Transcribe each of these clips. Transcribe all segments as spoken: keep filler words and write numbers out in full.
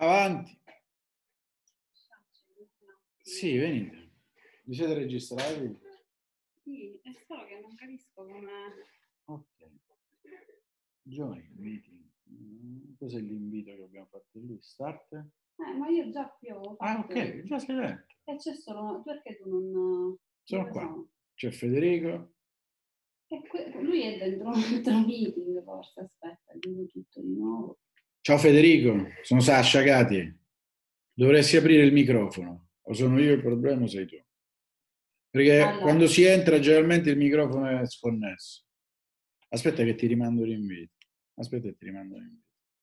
Avanti. Sì, venite. Vi siete registrati? Sì, è solo che non capisco come... Ok. Join meeting. Cos'è l'invito che abbiamo fatto lui? Start? Eh, ma io già qui avevo fatto... Ah, ok, già sei dentro. E c'è solo... Perché tu non... Sono Dove qua. sono? C'è Federico. E que... Lui è dentro un altro meeting, forse. Aspetta, vedo tutto di nuovo. Ciao Federico, sono Sasha Gati. Dovresti aprire il microfono. O sono io il problema o sei tu? Perché Allora. quando si entra generalmente il microfono è sconnesso. Aspetta che ti rimando l'invito. Aspetta che ti rimando l'invito.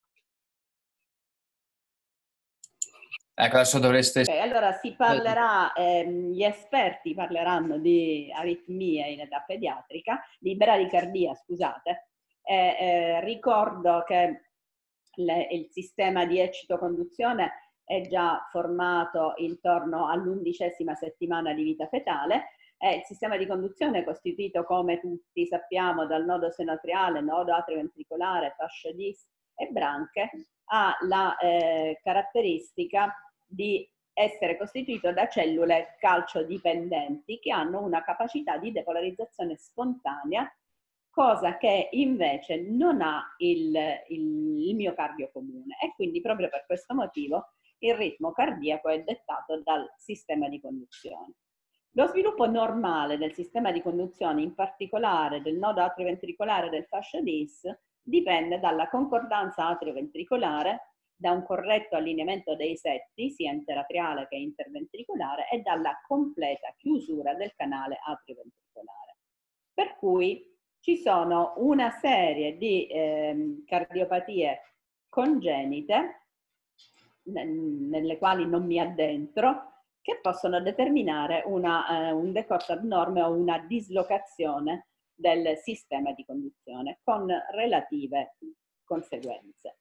Ecco, adesso dovreste... Okay, allora si parlerà, ehm, gli esperti parleranno di aritmie in età pediatrica, di bradicardia, scusate. Eh, eh, ricordo che le, il sistema di eccitoconduzione è già formato intorno all'undicesima settimana di vita fetale. Eh, il sistema di conduzione è costituito, come tutti sappiamo, dal nodo senoatriale, nodo atrioventricolare, fascia dis e branche. Ha la eh, caratteristica di essere costituito da cellule calciodipendenti che hanno una capacità di depolarizzazione spontanea, cosa che invece non ha il, il, il miocardio comune, e quindi proprio per questo motivo il ritmo cardiaco è dettato dal sistema di conduzione. Lo sviluppo normale del sistema di conduzione, in particolare del nodo atrioventricolare del fascia dis, dipende dalla concordanza atrioventricolare, da un corretto allineamento dei setti, sia interatriale che interventricolare, e dalla completa chiusura del canale atrioventricolare. Per cui ci sono una serie di ehm, cardiopatie congenite, nelle quali non mi addentro, che possono determinare una, eh, un decorso abnorme o una dislocazione del sistema di conduzione con relative conseguenze.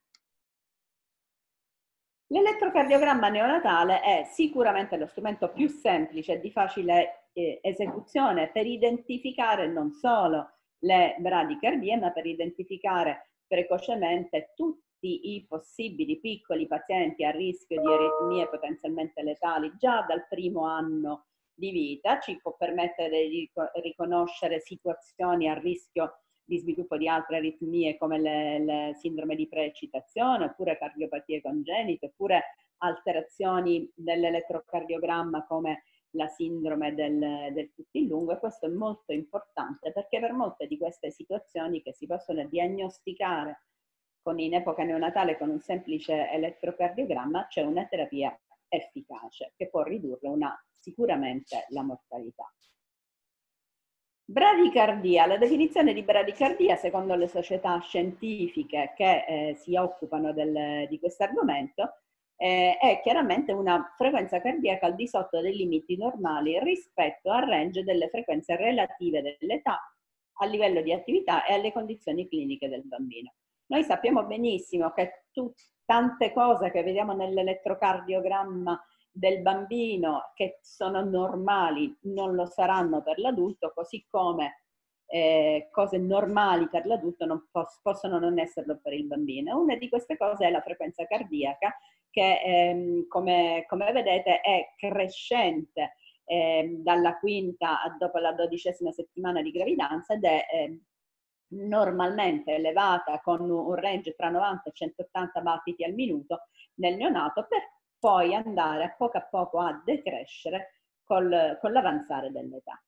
L'elettrocardiogramma neonatale è sicuramente lo strumento più semplice e di facile eh, esecuzione per identificare non solo le bradicardie, ma per identificare precocemente tutti i possibili piccoli pazienti a rischio di aritmie potenzialmente letali già dal primo anno di vita. Ci può permettere di riconoscere situazioni a rischio di sviluppo di altre aritmie come le, le sindrome di preeccitazione, oppure cardiopatie congenite, oppure alterazioni dell'elettrocardiogramma come la sindrome del, del tuttilungo. E questo è molto importante perché per molte di queste situazioni, che si possono diagnosticare con, in epoca neonatale con un semplice elettrocardiogramma, c'è una terapia efficace che può ridurre una, sicuramente la mortalità. Bradicardia, la definizione di bradicardia secondo le società scientifiche che eh, si occupano del, di questo argomento eh, è chiaramente una frequenza cardiaca al di sotto dei limiti normali rispetto al range delle frequenze relative dell'età, al livello di attività e alle condizioni cliniche del bambino. Noi sappiamo benissimo che tu, tante cose che vediamo nell'elettrocardiogramma del bambino che sono normali non lo saranno per l'adulto, così come eh, cose normali per l'adulto non pos possono non esserlo per il bambino. Una di queste cose è la frequenza cardiaca che ehm, come, come vedete è crescente eh, dalla quinta a dopo la dodicesima settimana di gravidanza ed è eh, normalmente elevata con un range tra novanta e centottanta battiti al minuto nel neonato, per poi andare a poco a poco a decrescere col, con l'avanzare dell'età.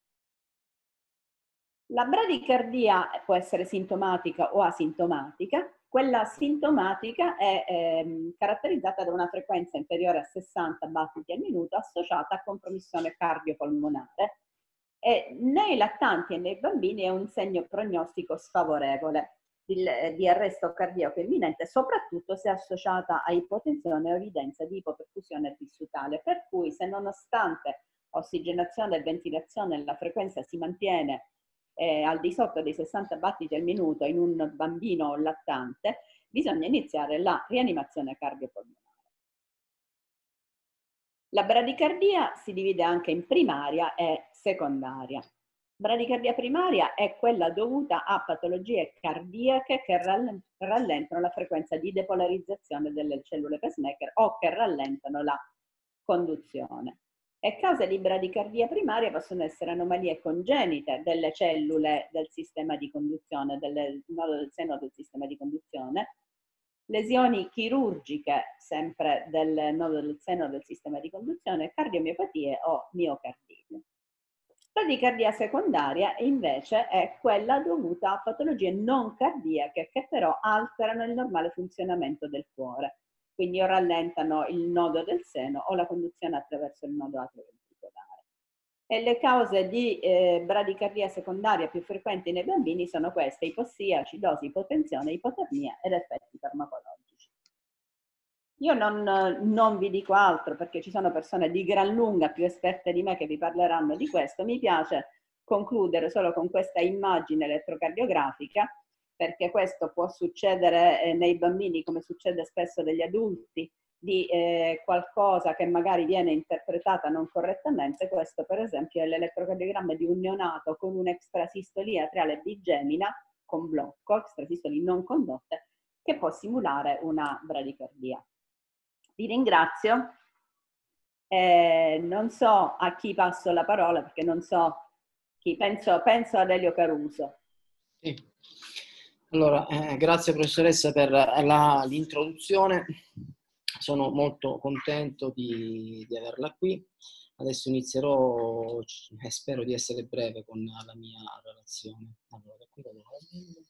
La bradicardia può essere sintomatica o asintomatica. Quella sintomatica è ehm, caratterizzata da una frequenza inferiore a sessanta battiti al minuto associata a compromissione cardiopolmonare. E nei lattanti e nei bambini è un segno prognostico sfavorevole di, di arresto cardiaco imminente, soprattutto se associata a ipotensione o evidenza di ipoperfusione tissutale. Per cui, se nonostante ossigenazione e ventilazione la frequenza si mantiene eh, al di sotto dei sessanta battiti al minuto in un bambino lattante, bisogna iniziare la rianimazione cardiopolmonare. La bradicardia si divide anche in primaria e secondaria. Bradicardia primaria è quella dovuta a patologie cardiache che rallentano la frequenza di depolarizzazione delle cellule pacemaker o che rallentano la conduzione. E cause di bradicardia primaria possono essere anomalie congenite delle cellule del sistema di conduzione, del nodo del seno del sistema di conduzione, lesioni chirurgiche sempre del nodo del seno del sistema di conduzione, cardiomiopatie o miocardite. La bradicardia secondaria invece è quella dovuta a patologie non cardiache che però alterano il normale funzionamento del cuore, quindi o rallentano il nodo del seno o la conduzione attraverso il nodo atrioventricolare. E le cause di eh, bradicardia secondaria più frequenti nei bambini sono queste: ipossia, acidosi, ipotensione, ipotermia ed effetti farmacologici. Io non, non vi dico altro perché ci sono persone di gran lunga più esperte di me che vi parleranno di questo. Mi piace concludere solo con questa immagine elettrocardiografica, perché questo può succedere eh, nei bambini come succede spesso negli adulti, di eh, qualcosa che magari viene interpretata non correttamente. Questo per esempio è l'elettrocardiogramma di un neonato con un'extrasistolia atriale bigemina con blocco, extrasistoli non condotte, che può simulare una bradicardia. Vi ringrazio, eh, non so a chi passo la parola perché non so chi, penso, penso ad Elio Caruso. Sì. Allora, eh, grazie professoressa per l'introduzione, sono molto contento di, di averla qui. Adesso inizierò e spero di essere breve con la mia relazione. Allora, da qui vado avanti.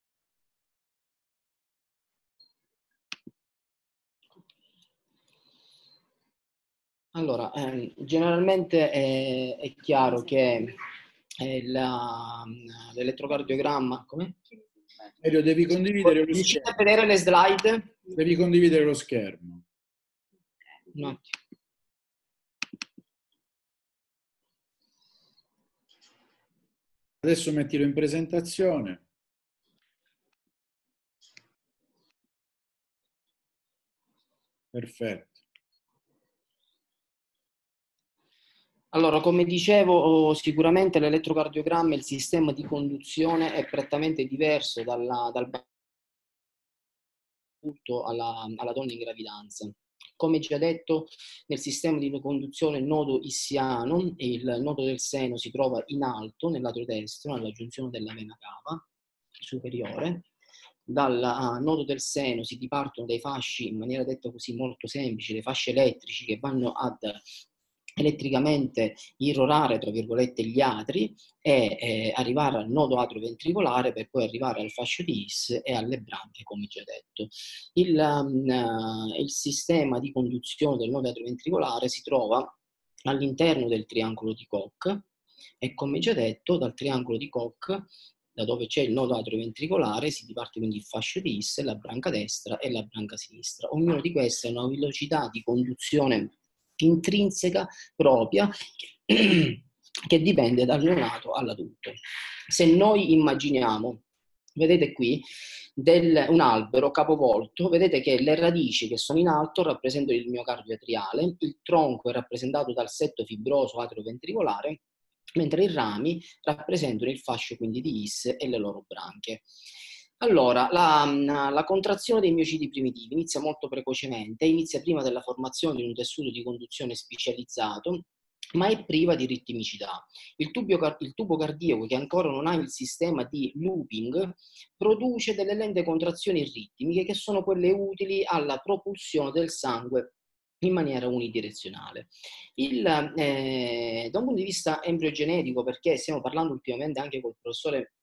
Allora, eh, generalmente è, è chiaro che eh, l'elettrocardiogramma, come? Elio, devi condividere lo Riuscite schermo. a vedere le slide? Devi condividere lo schermo. Un attimo. Adesso mettilo in presentazione. Perfetto. Allora, come dicevo, sicuramente l'elettrocardiogramma e il sistema di conduzione è prettamente diverso dalla, dal alla, alla donna in gravidanza. Come già detto, nel sistema di conduzione il nodo issiano e il nodo del seno si trova in alto nel lato destro, alla giunzione della vena cava superiore. Dal uh, nodo del seno si dipartono dei fasci, in maniera detta così molto semplice, dei fasci elettrici che vanno ad elettricamente irrorare, tra virgolette, gli atri e eh, arrivare al nodo atrioventricolare per poi arrivare al fascio di His e alle branchie, come già detto. Il, um, il sistema di conduzione del nodo atrioventricolare si trova all'interno del triangolo di Koch e, come già detto, dal triangolo di Koch, da dove c'è il nodo atrioventricolare, si diparte quindi il fascio di His, la branca destra e la branca sinistra. Ognuno di questi ha una velocità di conduzione intrinseca propria che dipende dal neonato all'adulto. Se noi immaginiamo, vedete qui, del, un albero capovolto, vedete che le radici che sono in alto rappresentano il miocardio atriale, il tronco è rappresentato dal setto fibroso atrioventricolare, mentre i rami rappresentano il fascio quindi di His e le loro branchie. Allora, la, la contrazione dei miociti primitivi inizia molto precocemente, inizia prima della formazione di un tessuto di conduzione specializzato, ma è priva di ritmicità. Il tubo, il tubo cardiaco, che ancora non ha il sistema di looping, produce delle lente contrazioni ritmiche che sono quelle utili alla propulsione del sangue in maniera unidirezionale. Il, eh, da un punto di vista embriogenetico, perché stiamo parlando ultimamente anche col professore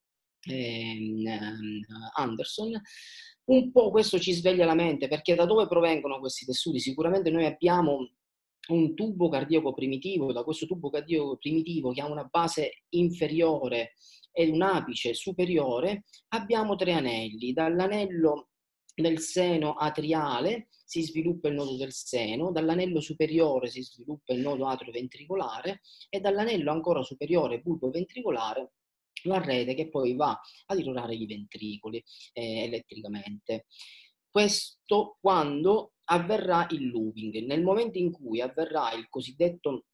Anderson, un po' questo ci sveglia la mente, perché da dove provengono questi tessuti? Sicuramente noi abbiamo un tubo cardiaco primitivo, da questo tubo cardiaco primitivo che ha una base inferiore ed un apice superiore abbiamo tre anelli. Dall'anello del seno atriale si sviluppa il nodo del seno, dall'anello superiore si sviluppa il nodo atrioventricolare e dall'anello ancora superiore bulboventricolare la rete che poi va ad irrorare i ventricoli eh, elettricamente. Questo quando avverrà il looping. Nel momento in cui avverrà il cosiddetto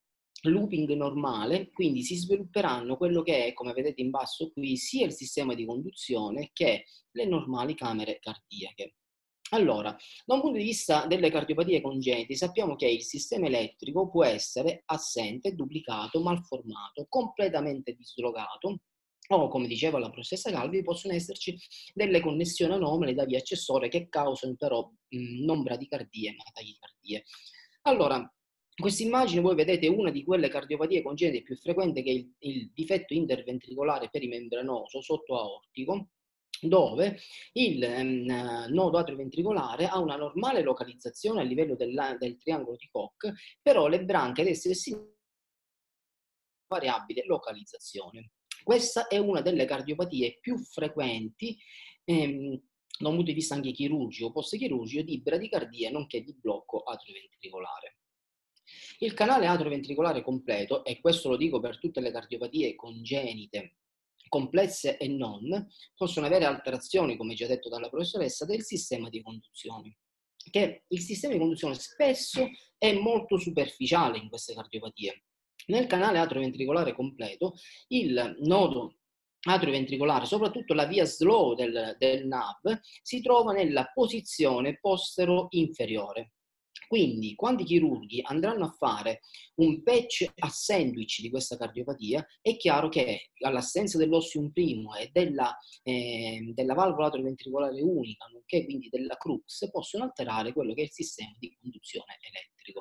looping normale, quindi si svilupperanno quello che è, come vedete in basso qui, sia il sistema di conduzione che le normali camere cardiache. Allora, da un punto di vista delle cardiopatie congenite, sappiamo che il sistema elettrico può essere assente, duplicato, malformato, completamente dislocato, o, come diceva la professoressa Calvi, possono esserci delle connessioni anomale da vie accessorie che causano però mh, non bradicardie, ma tachicardie. Allora, questa immagine voi vedete una di quelle cardiopatie congenite più frequenti, che è il, il difetto interventricolare perimembranoso sottoaortico, dove il um, nodo atrioventricolare ha una normale localizzazione a livello del, del triangolo di Koch, però le branche destra e sinistra hanno variabile localizzazione. Questa è una delle cardiopatie più frequenti ehm, da un punto di vista anche chirurgico, post-chirurgico, di bradicardia nonché di blocco atrioventricolare. Il canale atrioventricolare completo, e questo lo dico per tutte le cardiopatie congenite, complesse e non, possono avere alterazioni, come già detto dalla professoressa, del sistema di conduzione, che il sistema di conduzione spesso è molto superficiale in queste cardiopatie. Nel canale atrioventricolare completo, il nodo atrioventricolare, soprattutto la via slow del, del N A V, si trova nella posizione postero-inferiore. Quindi, quando i chirurghi andranno a fare un patch a sandwich di questa cardiopatia, è chiaro che all'assenza dell'ossium primo e della, eh, della valvola atrioventricolare unica, nonché quindi della crux, possono alterare quello che è il sistema di conduzione elettrico.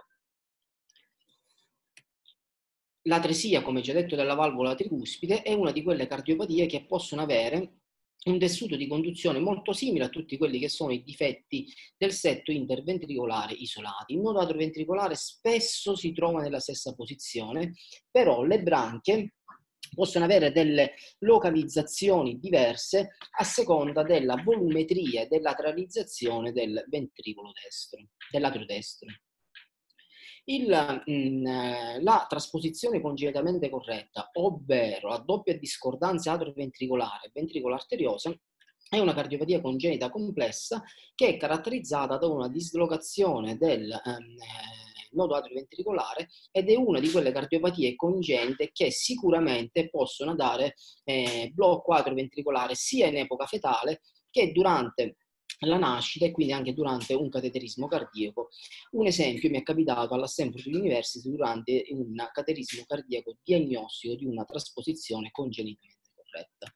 L'atresia, come già detto, della valvola tricuspide è una di quelle cardiopatie che possono avere un tessuto di conduzione molto simile a tutti quelli che sono i difetti del setto interventricolare isolati. Il nodo atrioventricolare spesso si trova nella stessa posizione, però le branche possono avere delle localizzazioni diverse a seconda della volumetria e della lateralizzazione del ventricolo destro, dell'atrio destro. Il, mh, la trasposizione congenitamente corretta, ovvero a doppia discordanza atrioventricolare e ventricola arteriosa, è una cardiopatia congenita complessa che è caratterizzata da una dislocazione del ehm, nodo atrioventricolare, ed è una di quelle cardiopatie congenite che sicuramente possono dare eh, blocco atrioventricolare sia in epoca fetale che durante la nascita, e quindi anche durante un cateterismo cardiaco. Un esempio mi è capitato alla Stanford University durante un cateterismo cardiaco diagnostico di una trasposizione congenitamente corretta.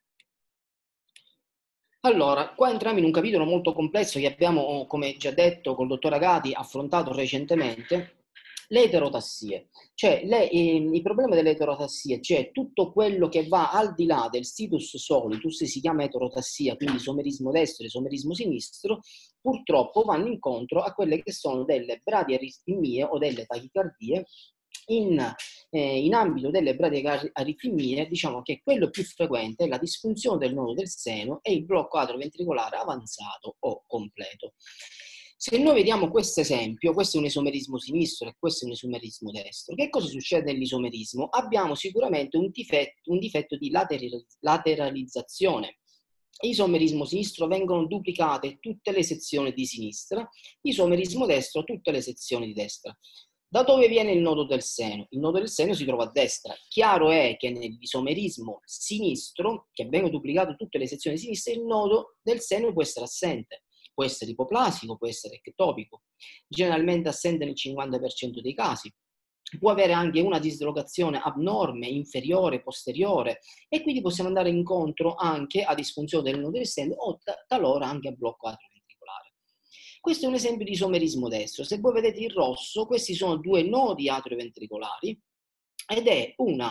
Allora, qua entriamo in un capitolo molto complesso che abbiamo, come già detto, col dottor Agati affrontato recentemente, le eterotassie. Cioè, le, eh, il problema delle eterotassie, cioè tutto quello che va al di là del situs solitus, si chiama eterotassia, quindi isomerismo destro e isomerismo sinistro, purtroppo vanno incontro a quelle che sono delle bradiaritmie o delle tachicardie. In, eh, in ambito delle bradiaritmie, diciamo che quello più frequente è la disfunzione del nodo del seno e il blocco atrioventricolare avanzato o completo. Se noi vediamo questo esempio, questo è un isomerismo sinistro e questo è un isomerismo destro. Che cosa succede nell'isomerismo? Abbiamo sicuramente un difetto, un difetto di lateralizzazione. Isomerismo sinistro vengono duplicate tutte le sezioni di sinistra, isomerismo destro tutte le sezioni di destra. Da dove viene il nodo del seno? Il nodo del seno si trova a destra. Chiaro è che nell'isomerismo sinistro, che vengono duplicate tutte le sezioni di sinistra, il nodo del seno può essere assente. Può essere ipoplasico, può essere ectopico, generalmente assente nel cinquanta per cento dei casi. Può avere anche una dislocazione abnorme, inferiore, posteriore, e quindi possiamo andare incontro anche a disfunzione del nodo del seno o talora anche a blocco atrioventricolare. Questo è un esempio di isomerismo destro. Se voi vedete il rosso, questi sono due nodi atrioventricolari, ed è un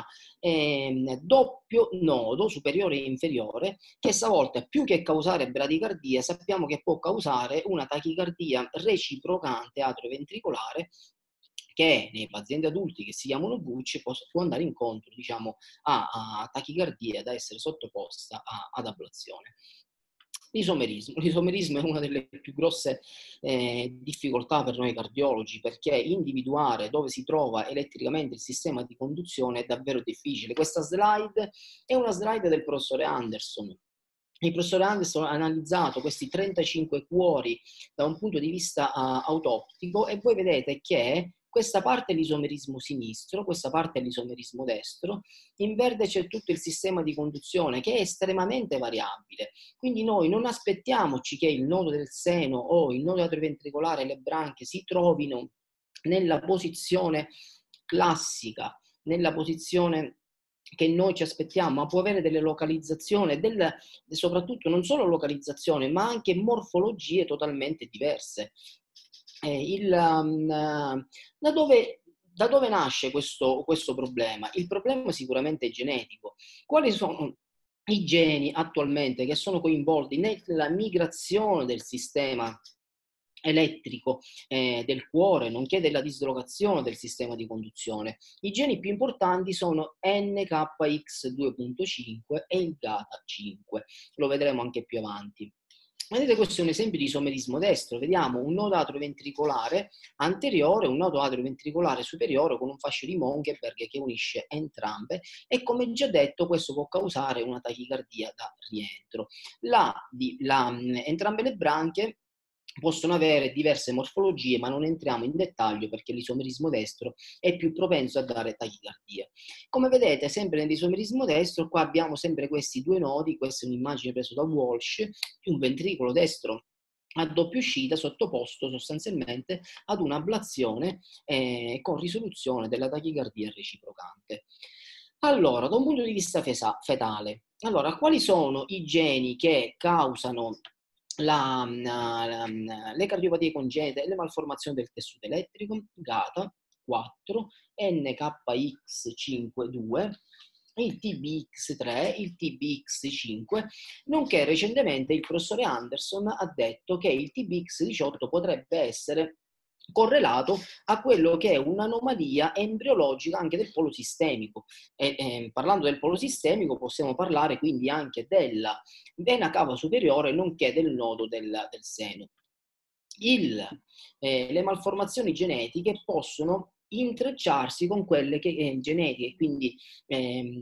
eh, doppio nodo superiore e inferiore che stavolta, più che causare bradicardia, sappiamo che può causare una tachicardia reciprocante atrioventricolare, che nei pazienti adulti che si chiamano B U C può, può andare incontro, diciamo, a, a tachicardia da essere sottoposta a, ad ablazione. L'isomerismo. L'isomerismo è una delle più grosse eh, difficoltà per noi cardiologi, perché individuare dove si trova elettricamente il sistema di conduzione è davvero difficile. Questa slide è una slide del professore Anderson. Il professore Anderson ha analizzato questi trentacinque cuori da un punto di vista uh, autoptico, e voi vedete che questa parte è l'isomerismo sinistro, questa parte è l'isomerismo destro, in verde c'è tutto il sistema di conduzione che è estremamente variabile, quindi noi non aspettiamoci che il nodo del seno o il nodo atrioventricolare e le branchie si trovino nella posizione classica, nella posizione che noi ci aspettiamo, ma può avere delle localizzazioni, del, soprattutto non solo localizzazione, ma anche morfologie totalmente diverse. Eh, il, um, da, dove, da dove nasce questo, questo problema? Il problema sicuramente è genetico. Quali sono i geni attualmente che sono coinvolti nella migrazione del sistema elettrico eh, del cuore, nonché della dislocazione del sistema di conduzione? I geni più importanti sono N K X due punto cinque e il GATA cinque, lo vedremo anche più avanti. Vedete, questo è un esempio di isomerismo destro. Vediamo un nodo atrioventricolare anteriore e un nodo atrioventricolare superiore con un fascio di Monkeberg che unisce entrambe, e come già detto questo può causare una tachicardia da rientro. La, di, la, entrambe le branchie possono avere diverse morfologie, ma non entriamo in dettaglio perché l'isomerismo destro è più propenso a dare tachicardia. Come vedete, sempre nell'isomerismo destro, qua abbiamo sempre questi due nodi. Questa è un'immagine presa da Walsh, un ventricolo destro a doppia uscita sottoposto sostanzialmente ad un'ablazione eh, con risoluzione della tachicardia reciprocante. Allora, da un punto di vista fetale, allora, quali sono i geni che causano La, la, la, le cardiopatie congenite e le malformazioni del tessuto elettrico? GATA quattro, N K X cinque due, il T B X tre, il T B X cinque, nonché recentemente il professore Anderson ha detto che il T B X diciotto potrebbe essere correlato a quello che è un'anomalia embriologica anche del polo sistemico. E, eh, parlando del polo sistemico possiamo parlare quindi anche della vena cava superiore nonché del nodo del, del seno. Il, eh, le malformazioni genetiche possono intrecciarsi con quelle che eh, genetiche, quindi ehm,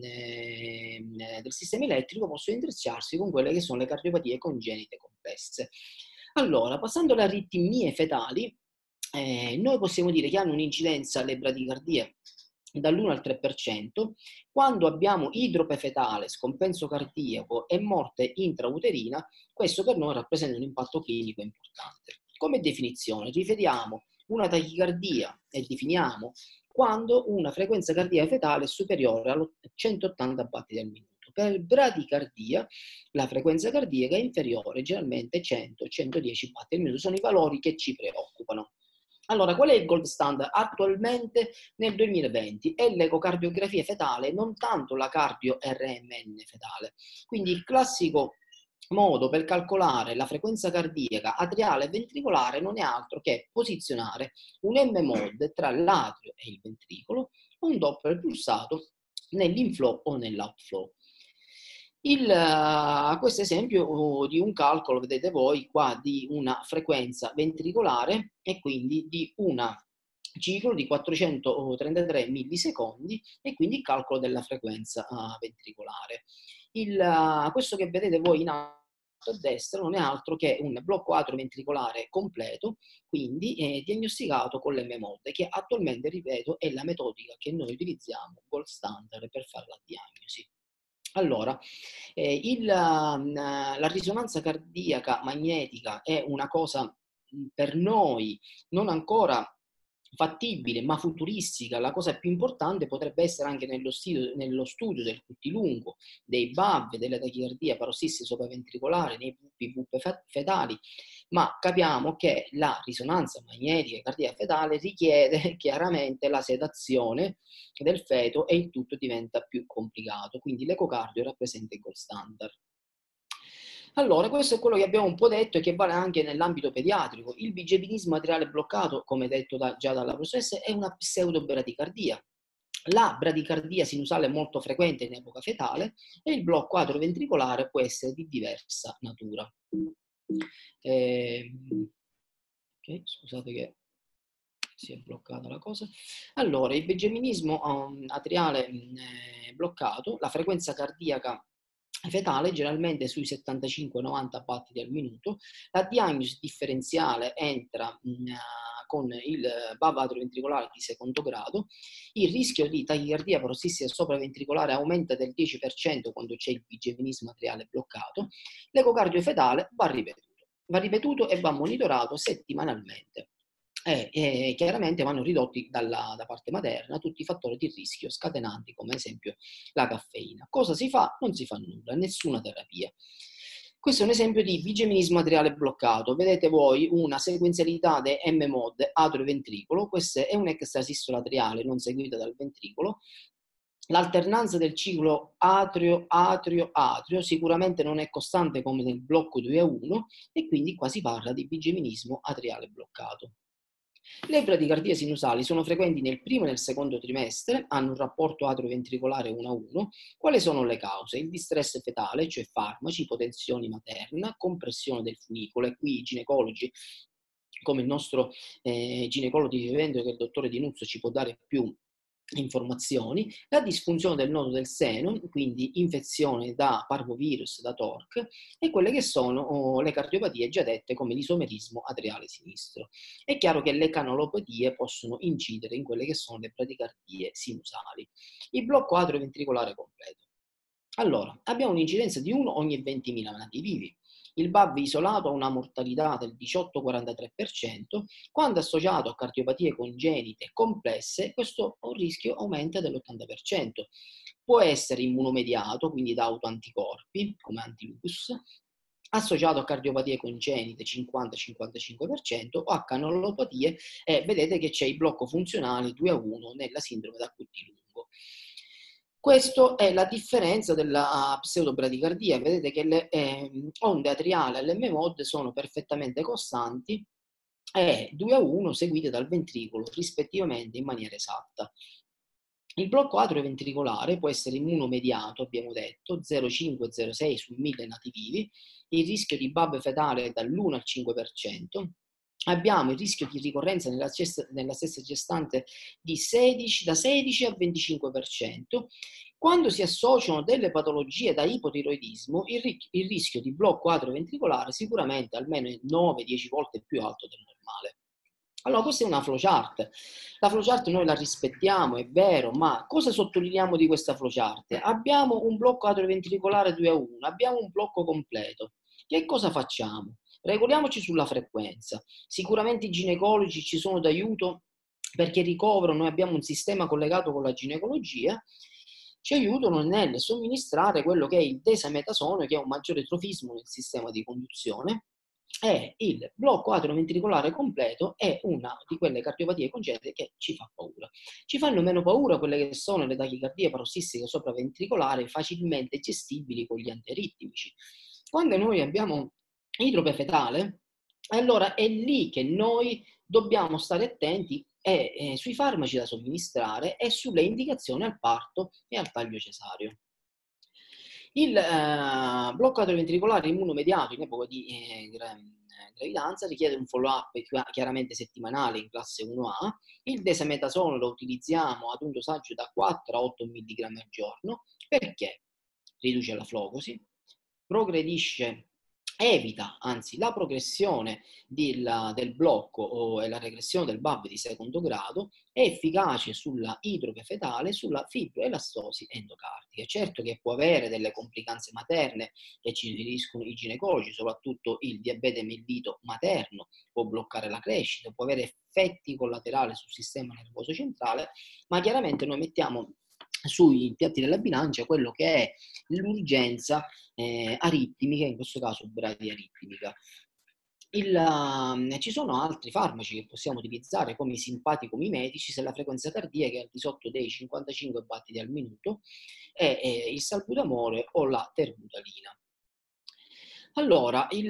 eh, del sistema elettrico, possono intrecciarsi con quelle che sono le cardiopatie congenite complesse. Allora, passando alle aritmie fetali, Eh, noi possiamo dire che hanno un'incidenza le bradicardie dall'uno al tre per cento. Quando abbiamo idrope fetale, scompenso cardiaco e morte intrauterina, questo per noi rappresenta un impatto clinico importante. Come definizione, riferiamo una tachicardia e definiamo quando una frequenza cardiaca fetale è superiore a centottanta battiti al minuto. Per bradicardia la frequenza cardiaca è inferiore, generalmente cento centodieci battiti al minuto. Sono i valori che ci preoccupano. Allora, qual è il gold standard attualmente nel duemilaventi? È l'ecocardiografia fetale, non tanto la cardio R M N fetale. Quindi il classico modo per calcolare la frequenza cardiaca atriale e ventricolare non è altro che posizionare un M-mod tra l'atrio e il ventricolo, un Doppler pulsato nell'inflow o nell'outflow. Il, uh, questo esempio uh, di un calcolo, vedete voi qua, di una frequenza ventricolare e quindi di un ciclo di quattrocentotrentatré millisecondi e quindi il calcolo della frequenza uh, ventricolare. Il, uh, questo che vedete voi in alto a destra non è altro che un blocco atrioventricolare completo, quindi eh, diagnosticato con l'M mod, che attualmente, ripeto, è la metodica che noi utilizziamo, gold standard, per fare la diagnosi. Allora, eh, il, uh, la risonanza cardiaca magnetica è una cosa per noi non ancora fattibile ma futuristica. La cosa più importante potrebbe essere anche nello studio, nello studio del Q T lungo, dei B A V, delle tachicardia parossiste sopraventricolari, nei P V fetali, ma capiamo che la risonanza magnetica cardiaca fetale richiede chiaramente la sedazione del feto e il tutto diventa più complicato, quindi l'ecocardio rappresenta il gold standard. Allora, questo è quello che abbiamo un po' detto e che vale anche nell'ambito pediatrico. Il bigepinismo atriale bloccato, come detto da, già dalla professoressa, è una pseudobradicardia. La bradicardia sinusale è molto frequente in epoca fetale e il blocco atrioventricolare può essere di diversa natura. Eh, okay, scusate che si è bloccata la cosa. Allora, il bigepinismo um, atriale eh, bloccato, la frequenza cardiaca fetale generalmente sui settantacinque novanta battiti al minuto. La diagnosi differenziale entra mh, con il B A V atrioventricolare di secondo grado, il rischio di tachicardia parossistica sopraventricolare aumenta del dieci per cento quando c'è il bigeminismo atriale bloccato. L'ecocardio fetale va ripetuto, va ripetuto e va monitorato settimanalmente. E, e chiaramente vanno ridotti dalla, da parte materna tutti i fattori di rischio scatenanti, come ad esempio la caffeina. Cosa si fa? Non si fa nulla, nessuna terapia. Questo è un esempio di bigeminismo atriale bloccato. Vedete voi una sequenzialità di M M O D atrioventricolo. Questa è un'extrasistola atriale non seguita dal ventricolo. L'alternanza del ciclo atrio-atrio-atrio sicuramente non è costante come nel blocco due a uno e quindi qua si parla di bigeminismo atriale bloccato. Le bradicardie sinusali sono frequenti nel primo e nel secondo trimestre, hanno un rapporto atrioventricolare uno a uno. Quali sono le cause? Il distress fetale, cioè farmaci, ipotensione materna, compressione del funicolo, e qui i ginecologi, come il nostro eh, ginecologo di vivendo, che è il dottore Di Nuzzo, ci può dare più informazioni, la disfunzione del nodo del seno, quindi infezione da parvovirus, da T O R C, e quelle che sono oh, le cardiopatie già dette come l'isomerismo atriale sinistro. È chiaro che le canalopatie possono incidere in quelle che sono le bradicardie sinusali. Il blocco atrioventricolare completo. Allora, abbiamo un'incidenza di uno ogni ventimila nati vivi. Il B A V isolato ha una mortalità del diciotto quarantatré per cento, quando associato a cardiopatie congenite complesse questo rischio aumenta dell'ottanta per cento. Può essere immunomediato, quindi da autoanticorpi, come antilupus, associato a cardiopatie congenite cinquanta cinquantacinque per cento o a canalopatie, e vedete che c'è il blocco funzionale due a uno nella sindrome da Q T lungo. Questa è la differenza della pseudobradicardia. Vedete che le eh, onde atriali all'M M O D sono perfettamente costanti e due a uno seguite dal ventricolo rispettivamente in maniera esatta. Il blocco atrioventricolare può essere immunomediato, abbiamo detto, zero virgola cinque zero virgola sei su mille nati vivi, il rischio di B A V fetale è dall'uno al cinque per cento. Abbiamo il rischio di ricorrenza nella, nella stessa gestante di sedici, da sedici a venticinque per cento. Quando si associano delle patologie da ipotiroidismo, il, il rischio di blocco atrioventricolare sicuramente almeno nove dieci volte più alto del normale. Allora, questa è una flowchart. La flowchart noi la rispettiamo, è vero, ma cosa sottolineiamo di questa flowchart? Abbiamo un blocco atrioventricolare due a uno, abbiamo un blocco completo. Che cosa facciamo? Regoliamoci sulla frequenza. Sicuramente i ginecologi ci sono d'aiuto perché ricoverano, noi abbiamo un sistema collegato con la ginecologia, ci aiutano nel somministrare quello che è il desametasone, che è un maggiore trofismo nel sistema di conduzione, e il blocco atrioventricolare completo è una di quelle cardiopatie congenite che ci fa paura. Ci fanno meno paura quelle che sono le tachicardie parossistiche sopraventricolari facilmente gestibili con gli antiaritmici. Quando noi abbiamo idrope fetale, allora è lì che noi dobbiamo stare attenti e, e sui farmaci da somministrare e sulle indicazioni al parto e al taglio cesareo. Il eh, blocco atrioventricolare immunomediato in epoca di eh, gra gravidanza richiede un follow-up chiaramente settimanale in classe uno A. Il desametasone lo utilizziamo ad un dosaggio da quattro a otto milligrammi al giorno. Perché? Riduce la flocosi, progredisce, evita anzi la progressione del, del blocco o la regressione del B A V di secondo grado, è efficace sulla idrope fetale, sulla fibroelastosi endocardica. Certo che può avere delle complicanze materne che ci riferiscono i ginecologi, soprattutto il diabete mellito materno, può bloccare la crescita, può avere effetti collaterali sul sistema nervoso centrale, ma chiaramente noi mettiamo sui piatti della bilancia quello che è l'urgenza eh, aritmica, in questo caso bradiaritmica. Il, uh, ci sono altri farmaci che possiamo utilizzare come i simpatico-mimetici se la frequenza cardiaca è al di sotto dei cinquantacinque battiti al minuto, e, e il salbutamolo o la terbutalina. Allora, il,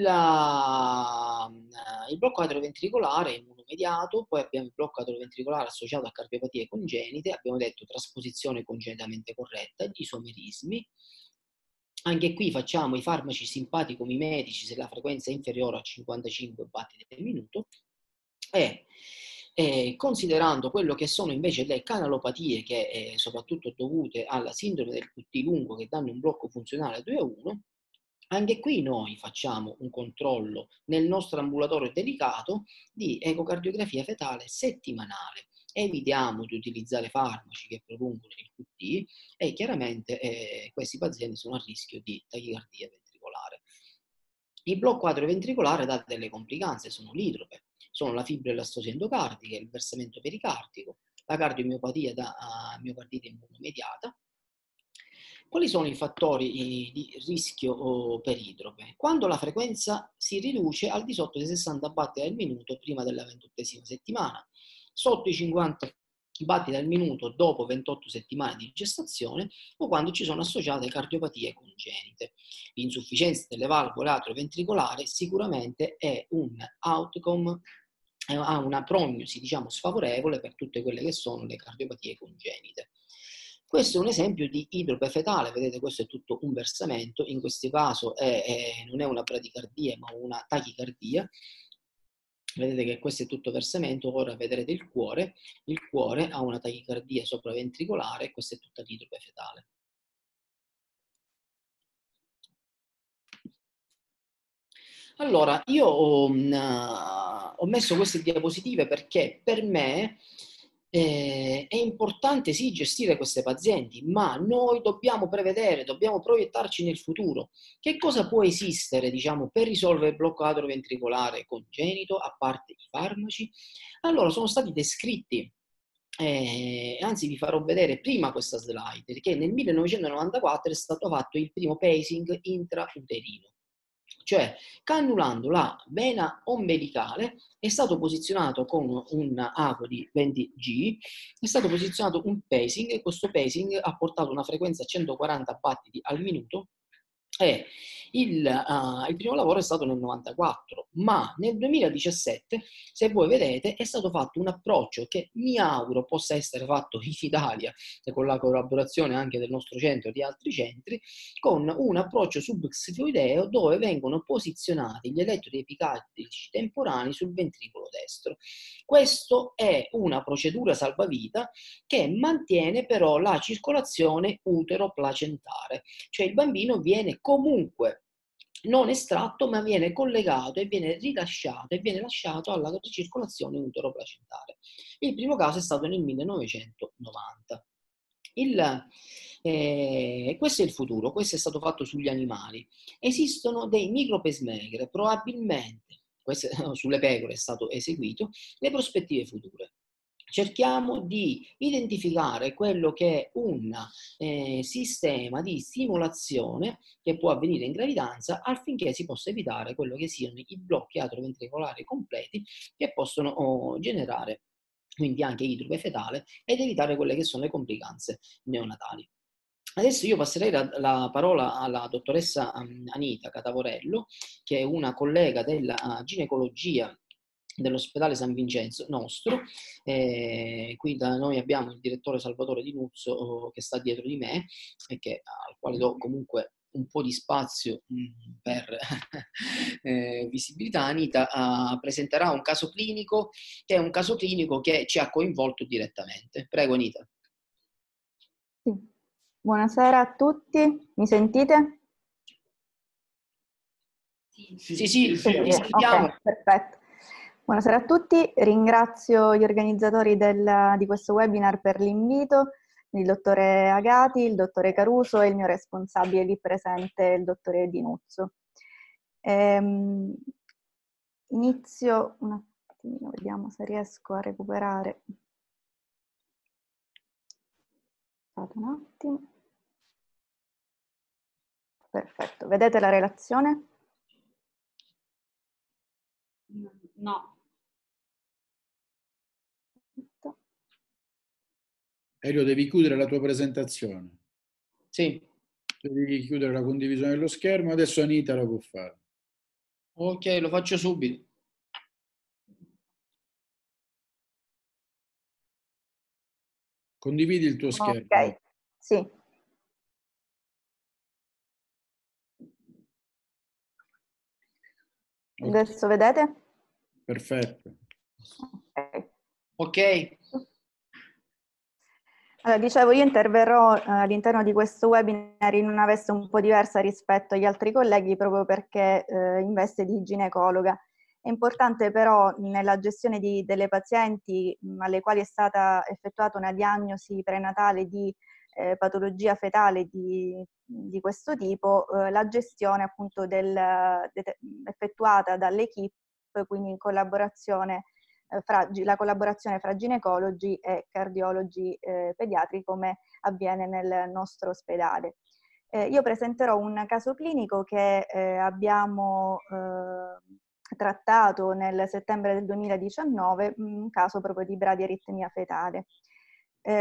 uh, il blocco atrioventricolare è immunomediato, poi abbiamo il blocco atrioventricolare associato a cardiopatie congenite, abbiamo detto trasposizione congenitamente corretta, isomerismi. Anche qui facciamo i farmaci simpatico-mimetici se la frequenza è inferiore a cinquantacinque battiti al minuto, e eh, considerando quello che sono invece le canalopatie, che eh, soprattutto dovute alla sindrome del Q T lungo, che danno un blocco funzionale due a uno, Anche qui noi facciamo un controllo nel nostro ambulatorio dedicato di ecocardiografia fetale settimanale. Evitiamo di utilizzare farmaci che producono il Q T e chiaramente eh, questi pazienti sono a rischio di tachicardia ventricolare. Il blocco atrioventricolare dà delle complicanze, sono l'idrope, sono la fibrioelastosi endocardica, il versamento pericardico, la cardiomiopatia da uh, miocardite immunomediata. Quali sono i fattori di rischio per idrope? Quando la frequenza si riduce al di sotto dei sessanta battiti al minuto prima della ventottesima settimana, sotto i cinquanta battiti al minuto dopo ventotto settimane di gestazione o quando ci sono associate cardiopatie congenite. L'insufficienza delle valvole atrioventricolari sicuramente è un outcome, ha una prognosi, diciamo, sfavorevole per tutte quelle che sono le cardiopatie congenite. Questo è un esempio di idrope fetale, vedete questo è tutto un versamento, in questo caso è, è, non è una bradicardia ma una tachicardia, vedete che questo è tutto versamento, ora vedrete il cuore, il cuore ha una tachicardia sopraventricolare e questa è tutta l'idrope fetale. Allora, io ho, uh, ho messo queste diapositive perché per me eh, è importante sì gestire queste pazienti, ma noi dobbiamo prevedere, dobbiamo proiettarci nel futuro. Che cosa può esistere, diciamo, per risolvere il blocco atrioventricolare congenito, a parte i farmaci? Allora, sono stati descritti, eh, anzi vi farò vedere prima questa slide, perché nel millenovecentonovantaquattro è stato fatto il primo pacing intrauterino. Cioè, cannulando la vena ombelicale è stato posizionato con un ago di venti G, è stato posizionato un pacing e questo pacing ha portato una frequenza a centoquaranta battiti al minuto e il, uh, il primo lavoro è stato nel novantaquattro, ma nel duemiladiciassette, se voi vedete, è stato fatto un approccio che mi auguro possa essere fatto in Italia e con la collaborazione anche del nostro centro e di altri centri, con un approccio subxfoideo dove vengono posizionati gli elettrodi epicardilici temporanei sul ventricolo destro. Questo è una procedura salvavita che mantiene però la circolazione utero-placentare, cioè il bambino viene comunque non estratto ma viene collegato e viene rilasciato e viene lasciato alla circolazione utero-placentare. Il primo caso è stato nel millenovecentonovanta. Il, eh, questo è il futuro, questo è stato fatto sugli animali. Esistono dei micropacemaker, probabilmente, questo, sulle pecore è stato eseguito, le prospettive future. Cerchiamo di identificare quello che è un eh, sistema di stimolazione che può avvenire in gravidanza affinché si possa evitare quello che siano i blocchi atrioventricolari completi che possono oh, generare quindi anche idrope fetale ed evitare quelle che sono le complicanze neonatali. Adesso io passerei la, la parola alla dottoressa um, Anita Catavorello, che è una collega della uh, ginecologia dell'ospedale San Vincenzo nostro. Eh, qui da noi abbiamo il direttore Salvatore Di Nuzzo oh, che sta dietro di me e che, al quale do comunque un po' di spazio mh, per eh, visibilità. Anita uh, presenterà un caso clinico che è un caso clinico che ci ha coinvolto direttamente. Prego Anita. Sì. Buonasera a tutti, mi sentite? Sì, sì, sì, sì, sì, sì. Ok, perfetto. Buonasera a tutti, ringrazio gli organizzatori del, di questo webinar per l'invito, il dottore Agati, il dottore Caruso e il mio responsabile lì presente, il dottore Di Nuzzo. Ehm, inizio un attimino, vediamo se riesco a recuperare. Aspettate un attimo. Perfetto, vedete la relazione? No. Elio, devi chiudere la tua presentazione. Sì. Devi chiudere la condivisione dello schermo, adesso Anita lo può fare. Ok, lo faccio subito. Condividi il tuo schermo. Ok, sì. Adesso vedete? Perfetto. Ok. Ok. Allora, dicevo, io interverrò eh, all'interno di questo webinar in una veste un po' diversa rispetto agli altri colleghi, proprio perché eh, in veste di ginecologa. È importante però nella gestione di, delle pazienti mh, alle quali è stata effettuata una diagnosi prenatale di eh, patologia fetale di, di questo tipo, eh, la gestione appunto del, de, effettuata dall'equipe, quindi in collaborazione Fra, la collaborazione fra ginecologi e cardiologi eh, pediatri, come avviene nel nostro ospedale. Eh, io presenterò un caso clinico che eh, abbiamo eh, trattato nel settembre del duemiladiciannove, un caso proprio di bradiaritmia fetale. Eh,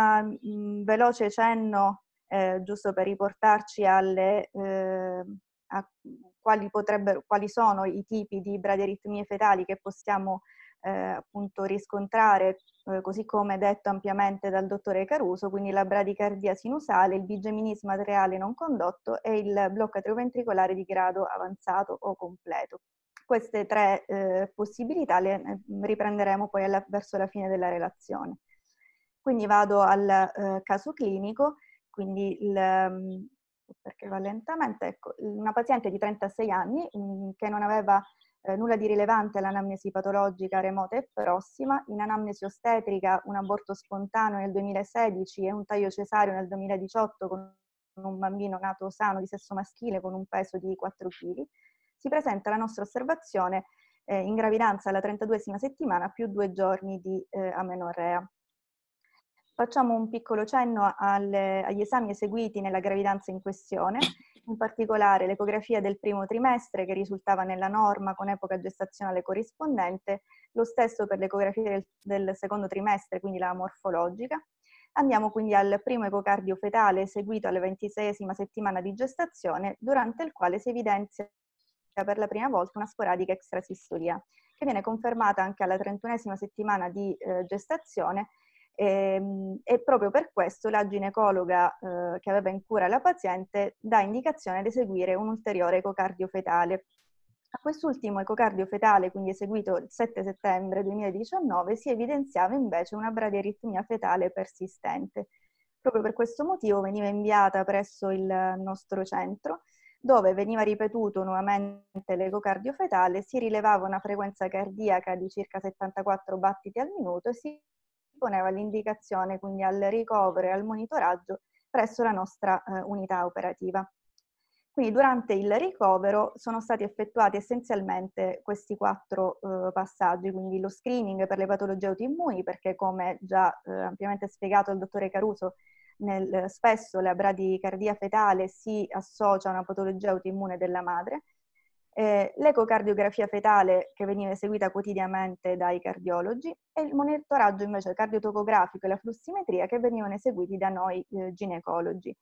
un veloce cenno, eh, giusto per riportarci alle eh, a quali, potrebbero, quali sono i tipi di bradiaritmie fetali che possiamo Eh, appunto riscontrare, eh, così come detto ampiamente dal dottore Caruso, quindi la bradicardia sinusale, il bigeminismo atriale non condotto e il blocco atrioventricolare di grado avanzato o completo. Queste tre eh, possibilità le eh, riprenderemo poi alla, verso la fine della relazione. Quindi vado al eh, caso clinico, quindi il, um, perché va lentamente, ecco, una paziente di trentasei anni mh, che non aveva Eh, nulla di rilevante all'anamnesi patologica remota e prossima, in anamnesi ostetrica un aborto spontaneo nel duemilasedici e un taglio cesareo nel duemiladiciotto con un bambino nato sano di sesso maschile con un peso di quattro chili. Si presenta la nostra osservazione eh, in gravidanza alla trentaduesima settimana più due giorni di eh, amenorrea. Facciamo un piccolo cenno alle, agli esami eseguiti nella gravidanza in questione, in particolare l'ecografia del primo trimestre che risultava nella norma con epoca gestazionale corrispondente, lo stesso per l'ecografia del, del secondo trimestre, quindi la morfologica. Andiamo quindi al primo ecocardio fetale eseguito alla ventiseiesima settimana di gestazione, durante il quale si evidenzia per la prima volta una sporadica extrasistolia, che viene confermata anche alla trentunesima settimana di eh, gestazione. E, e proprio per questo la ginecologa eh, che aveva in cura la paziente dà indicazione di eseguire un ulteriore ecocardio fetale. A quest'ultimo ecocardio fetale, quindi eseguito il sette settembre duemiladiciannove, si evidenziava invece una bradiaritmia fetale persistente. Proprio per questo motivo veniva inviata presso il nostro centro, dove veniva ripetuto nuovamente l'ecocardio fetale, si rilevava una frequenza cardiaca di circa settantaquattro battiti al minuto e si poneva l'indicazione quindi al ricovero e al monitoraggio presso la nostra eh, unità operativa. Quindi durante il ricovero sono stati effettuati essenzialmente questi quattro eh, passaggi, quindi lo screening per le patologie autoimmuni, perché come già eh, ampiamente spiegato dal dottore Caruso, nel, spesso la bradicardia fetale si associa a una patologia autoimmune della madre. Eh, l'ecocardiografia fetale che veniva eseguita quotidianamente dai cardiologi e il monitoraggio invece cardiotocografico e la flussimetria che venivano eseguiti da noi eh, ginecologi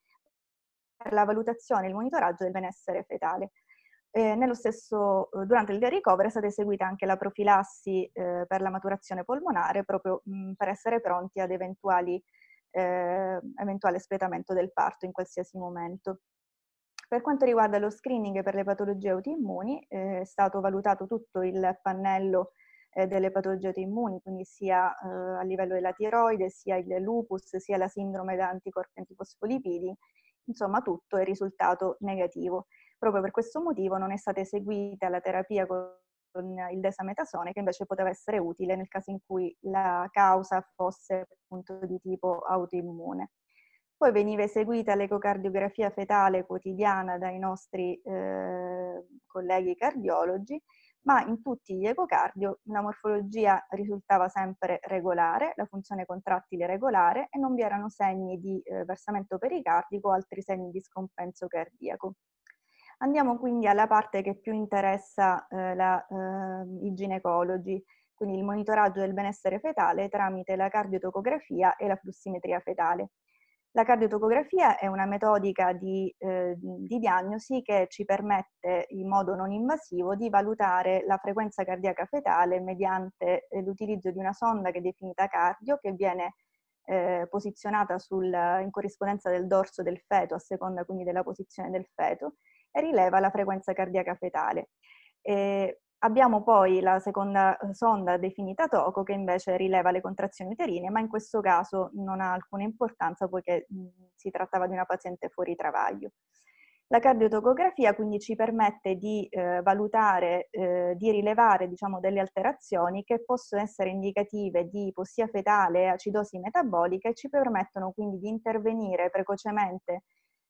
per la valutazione e il monitoraggio del benessere fetale. Eh, nello stesso, eh, durante il ricovero è stata eseguita anche la profilassi eh, per la maturazione polmonare, proprio mh, per essere pronti ad eventuali, eh, eventuale espletamento del parto in qualsiasi momento. Per quanto riguarda lo screening per le patologie autoimmuni, eh, è stato valutato tutto il pannello eh, delle patologie autoimmuni, quindi sia eh, a livello della tiroide, sia il lupus, sia la sindrome da anticorpi antifosfolipidi, insomma tutto è risultato negativo. Proprio per questo motivo non è stata eseguita la terapia con il desametasone, che invece poteva essere utile nel caso in cui la causa fosse appunto di tipo autoimmune. Poi veniva eseguita l'ecocardiografia fetale quotidiana dai nostri eh, colleghi cardiologi, ma in tutti gli ecocardio la morfologia risultava sempre regolare, la funzione contrattile regolare e non vi erano segni di eh, versamento pericardico o altri segni di scompenso cardiaco. Andiamo quindi alla parte che più interessa eh, la, eh, i ginecologi, quindi il monitoraggio del benessere fetale tramite la cardiotocografia e la flussimetria fetale. La cardiotocografia è una metodica di, eh, di diagnosi che ci permette in modo non invasivo di valutare la frequenza cardiaca fetale mediante eh, l'utilizzo di una sonda che è definita cardio, che viene eh, posizionata sul, in corrispondenza del dorso del feto, a seconda quindi della posizione del feto, e rileva la frequenza cardiaca fetale. E Abbiamo poi la seconda sonda definita TOCO che invece rileva le contrazioni uterine, ma in questo caso non ha alcuna importanza poiché mh, si trattava di una paziente fuori travaglio. La cardiotocografia quindi ci permette di eh, valutare, eh, di rilevare diciamo, delle alterazioni che possono essere indicative di ipossia fetale e acidosi metabolica e ci permettono quindi di intervenire precocemente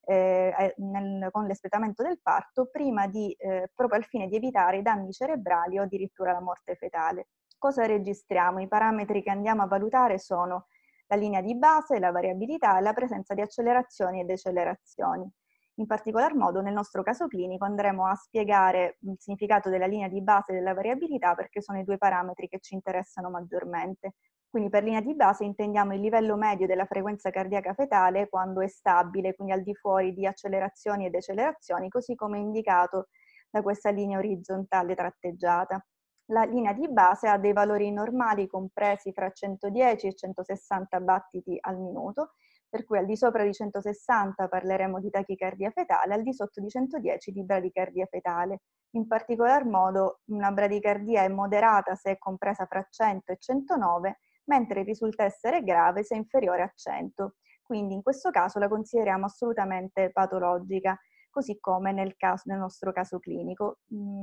eh, nel, con l'espletamento del parto prima di, eh, proprio al fine di evitare i danni cerebrali o addirittura la morte fetale. Cosa registriamo? I parametri che andiamo a valutare sono la linea di base, la variabilità e la presenza di accelerazioni e decelerazioni. In particolar modo nel nostro caso clinico andremo a spiegare il significato della linea di base e della variabilità perché sono i due parametri che ci interessano maggiormente. Quindi per linea di base intendiamo il livello medio della frequenza cardiaca fetale quando è stabile, quindi al di fuori di accelerazioni e decelerazioni, così come indicato da questa linea orizzontale tratteggiata. La linea di base ha dei valori normali compresi fra centodieci e centosessanta battiti al minuto, per cui al di sopra di centosessanta parleremo di tachicardia fetale, al di sotto di centodieci di bradicardia fetale. In particolar modo una bradicardia è moderata se è compresa fra cento e centonove, mentre risulta essere grave se è inferiore a cento. Quindi in questo caso la consideriamo assolutamente patologica, così come nel, caso, nel nostro caso clinico.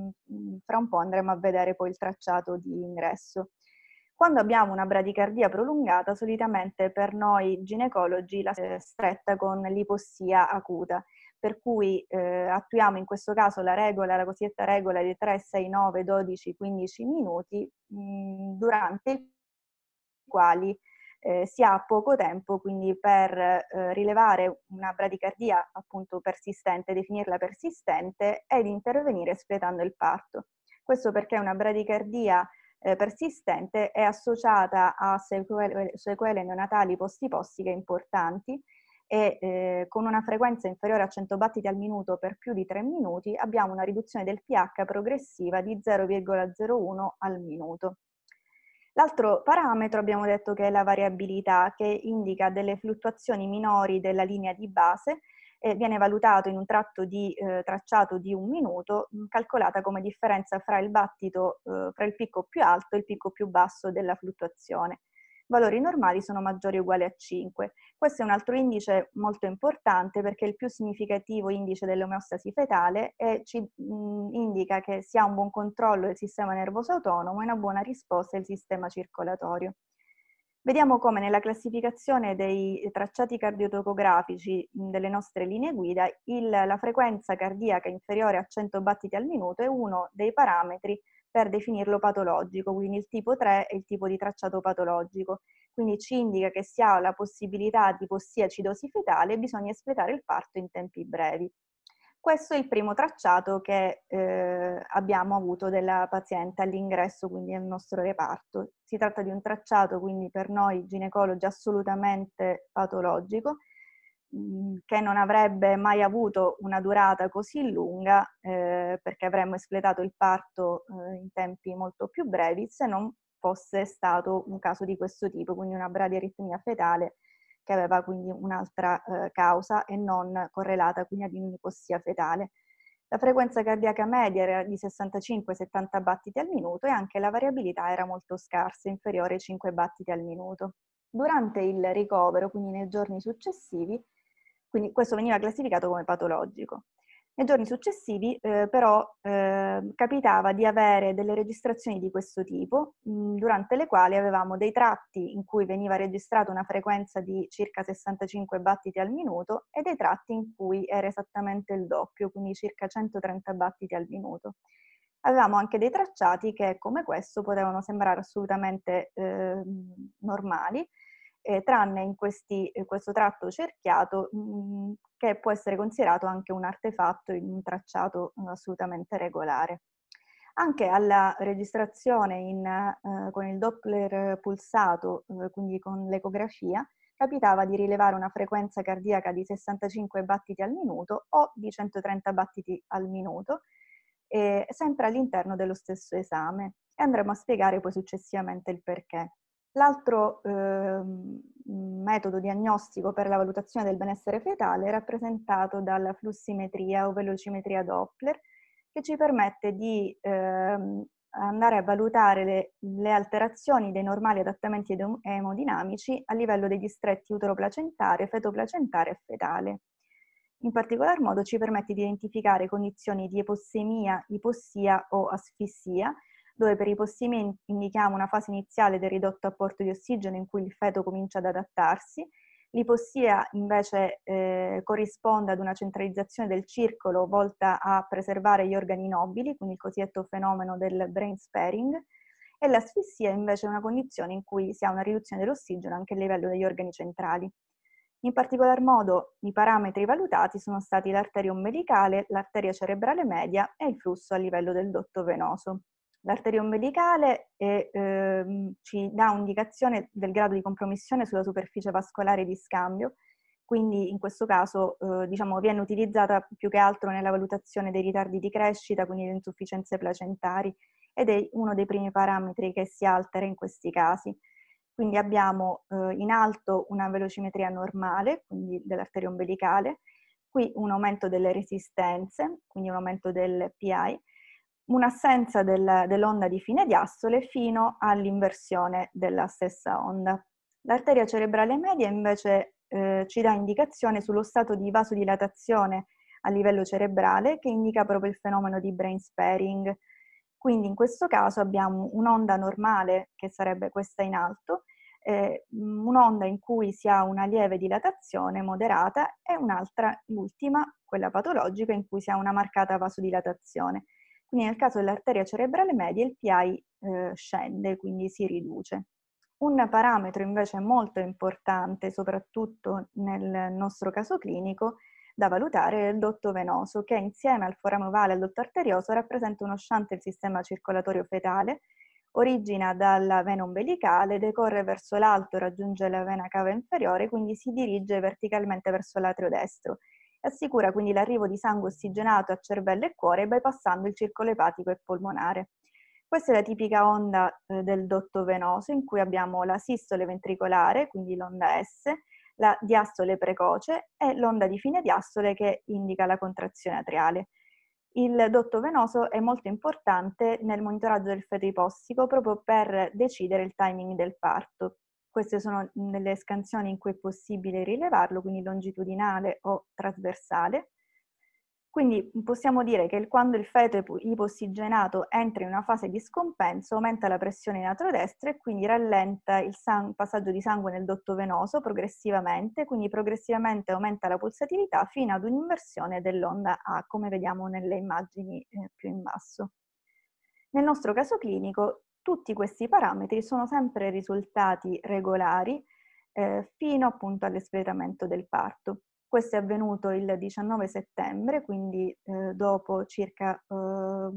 Fra un po' andremo a vedere poi il tracciato di ingresso. Quando abbiamo una bradicardia prolungata, solitamente per noi ginecologi la è stretta con l'ipossia acuta, per cui eh, attuiamo in questo caso la regola, la cosiddetta regola di tre, sei, nove, dodici, quindici minuti, mh, durante i quali eh, si ha poco tempo, quindi per eh, rilevare una bradicardia appunto persistente, definirla persistente, ed intervenire espletando il parto. Questo perché una bradicardia Eh, persistente è associata a sequele, sequele neonatali postipostiche importanti e eh, con una frequenza inferiore a cento battiti al minuto per più di tre minuti abbiamo una riduzione del pH progressiva di zero virgola zero uno al minuto. L'altro parametro abbiamo detto che è la variabilità, che indica delle fluttuazioni minori della linea di base. Eh, viene valutato in un tratto di eh, tracciato di un minuto, mh, calcolata come differenza fra il battito, eh, fra il picco più alto e il picco più basso della fluttuazione. Valori normali sono maggiori o uguali a cinque. Questo è un altro indice molto importante perché è il più significativo indice dell'omeostasi fetale e ci mh, indica che si ha un buon controllo del sistema nervoso autonomo e una buona risposta del sistema circolatorio. Vediamo come nella classificazione dei tracciati cardiotocografici delle nostre linee guida il, la frequenza cardiaca inferiore a cento battiti al minuto è uno dei parametri per definirlo patologico, quindi il tipo tre è il tipo di tracciato patologico. Quindi ci indica che si ha la possibilità di ipossia acidosi fetale e bisogna espletare il parto in tempi brevi. Questo è il primo tracciato che eh, abbiamo avuto della paziente all'ingresso, quindi nel nostro reparto. Si tratta di un tracciato, quindi per noi ginecologi, assolutamente patologico, mh, che non avrebbe mai avuto una durata così lunga, eh, perché avremmo espletato il parto eh, in tempi molto più brevi, se non fosse stato un caso di questo tipo, quindi una bradiaritmia fetale che aveva quindi un'altra eh, causa e non correlata quindi ad un'ipossia fetale. La frequenza cardiaca media era di sessantacinque settanta battiti al minuto e anche la variabilità era molto scarsa, inferiore ai cinque battiti al minuto. Durante il ricovero, quindi nei giorni successivi, quindi questo veniva classificato come patologico. Nei giorni successivi eh, però eh, capitava di avere delle registrazioni di questo tipo, mh, durante le quali avevamo dei tratti in cui veniva registrata una frequenza di circa sessantacinque battiti al minuto e dei tratti in cui era esattamente il doppio, quindi circa centotrenta battiti al minuto. Avevamo anche dei tracciati che, come questo, potevano sembrare assolutamente eh, normali, Eh, tranne in questi, eh, questo tratto cerchiato mh, che può essere considerato anche un artefatto in un tracciato mh, assolutamente regolare. Anche alla registrazione in, eh, con il Doppler pulsato, eh, quindi con l'ecografia, capitava di rilevare una frequenza cardiaca di sessantacinque battiti al minuto o di centotrenta battiti al minuto, eh, sempre all'interno dello stesso esame, e andremo a spiegare poi successivamente il perché. L'altro eh, metodo diagnostico per la valutazione del benessere fetale è rappresentato dalla flussimetria o velocimetria Doppler, che ci permette di eh, andare a valutare le, le alterazioni dei normali adattamenti ed- emodinamici a livello degli stretti uteroplacentare, fetoplacentare e fetale. In particolar modo ci permette di identificare condizioni di ipossemia, ipossia o asfissia, dove per ipossemia indichiamo una fase iniziale del ridotto apporto di ossigeno in cui il feto comincia ad adattarsi. L'ipossia invece eh, corrisponde ad una centralizzazione del circolo volta a preservare gli organi nobili, quindi il cosiddetto fenomeno del brain sparing, e l'asfissia invece è una condizione in cui si ha una riduzione dell'ossigeno anche a livello degli organi centrali. In particolar modo i parametri valutati sono stati l'arteria ombelicale, l'arteria cerebrale media e il flusso a livello del dotto venoso. L'arteria ombelicale è, ehm, ci dà un'indicazione del grado di compromissione sulla superficie vascolare di scambio, quindi in questo caso eh, diciamo, viene utilizzata più che altro nella valutazione dei ritardi di crescita, quindi le insufficienze placentari, ed è uno dei primi parametri che si altera in questi casi. Quindi abbiamo eh, in alto una velocimetria normale, quindi dell'arteria ombelicale, qui un aumento delle resistenze, quindi un aumento del P I, un'assenza del, dell'onda di fine diastole fino all'inversione della stessa onda. L'arteria cerebrale media invece eh, ci dà indicazione sullo stato di vasodilatazione a livello cerebrale che indica proprio il fenomeno di brain sparing. Quindi in questo caso abbiamo un'onda normale, che sarebbe questa in alto, eh, un'onda in cui si ha una lieve dilatazione moderata e un'altra, l'ultima, quella patologica, in cui si ha una marcata vasodilatazione. Quindi nel caso dell'arteria cerebrale media il P I eh, scende, quindi si riduce. Un parametro invece molto importante, soprattutto nel nostro caso clinico, da valutare è il dotto venoso, che insieme al forame ovale e al dotto arterioso rappresenta uno shunt del sistema circolatorio fetale, origina dalla vena ombelicale, decorre verso l'alto, raggiunge la vena cava inferiore, quindi si dirige verticalmente verso l'atrio destro. Assicura quindi l'arrivo di sangue ossigenato a cervello e cuore bypassando il circolo epatico e polmonare. Questa è la tipica onda eh, del dotto venoso, in cui abbiamo la sistole ventricolare, quindi l'onda S, la diastole precoce e l'onda di fine diastole che indica la contrazione atriale. Il dotto venoso è molto importante nel monitoraggio del feto ipossico proprio per decidere il timing del parto. Queste sono delle scansioni in cui è possibile rilevarlo, quindi longitudinale o trasversale. Quindi possiamo dire che quando il feto ipossigenato entra in una fase di scompenso aumenta la pressione in atrio destro e quindi rallenta il passaggio di sangue nel dotto venoso progressivamente, quindi progressivamente aumenta la pulsatilità fino ad un'inversione dell'onda A, come vediamo nelle immagini eh, più in basso. Nel nostro caso clinico tutti questi parametri sono sempre risultati regolari eh, fino appunto all'espletamento del parto. Questo è avvenuto il diciannove settembre, quindi eh, dopo circa eh,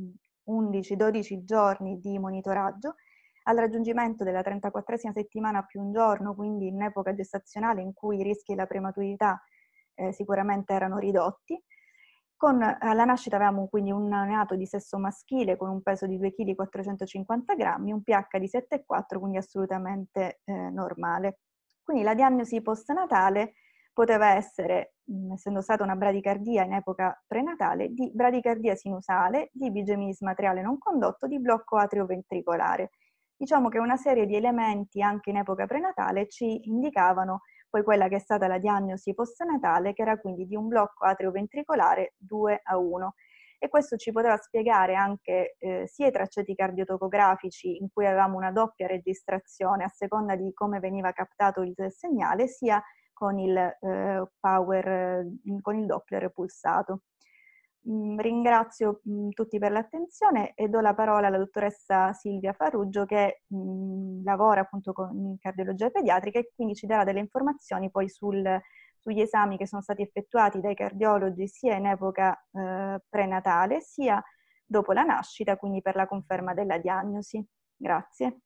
undici dodici giorni di monitoraggio, al raggiungimento della trentaquattresima settimana più un giorno, quindi in epoca gestazionale in cui i rischi della prematurità eh, sicuramente erano ridotti. Con, alla nascita avevamo quindi un neonato di sesso maschile con un peso di due chili quattrocentocinquanta grammi, un pH di sette virgola quattro, quindi assolutamente eh, normale. Quindi la diagnosi postnatale poteva essere, mh, essendo stata una bradicardia in epoca prenatale, di bradicardia sinusale, di bigemismo atriale non condotto, di blocco atrioventricolare. Diciamo che una serie di elementi anche in epoca prenatale ci indicavano poi quella che è stata la diagnosi postnatale, che era quindi di un blocco atrioventricolare due a uno. E questo ci poteva spiegare anche eh, sia i tracciati cardiotopografici in cui avevamo una doppia registrazione a seconda di come veniva captato il segnale, sia con il eh, power, eh, con il Doppler pulsato. Mm, ringrazio mm, tutti per l'attenzione e do la parola alla dottoressa Silvia Farruggio che mh, lavora appunto con, in cardiologia pediatrica e quindi ci darà delle informazioni poi sul, sugli esami che sono stati effettuati dai cardiologi sia in epoca eh, prenatale sia dopo la nascita, quindi per la conferma della diagnosi. Grazie.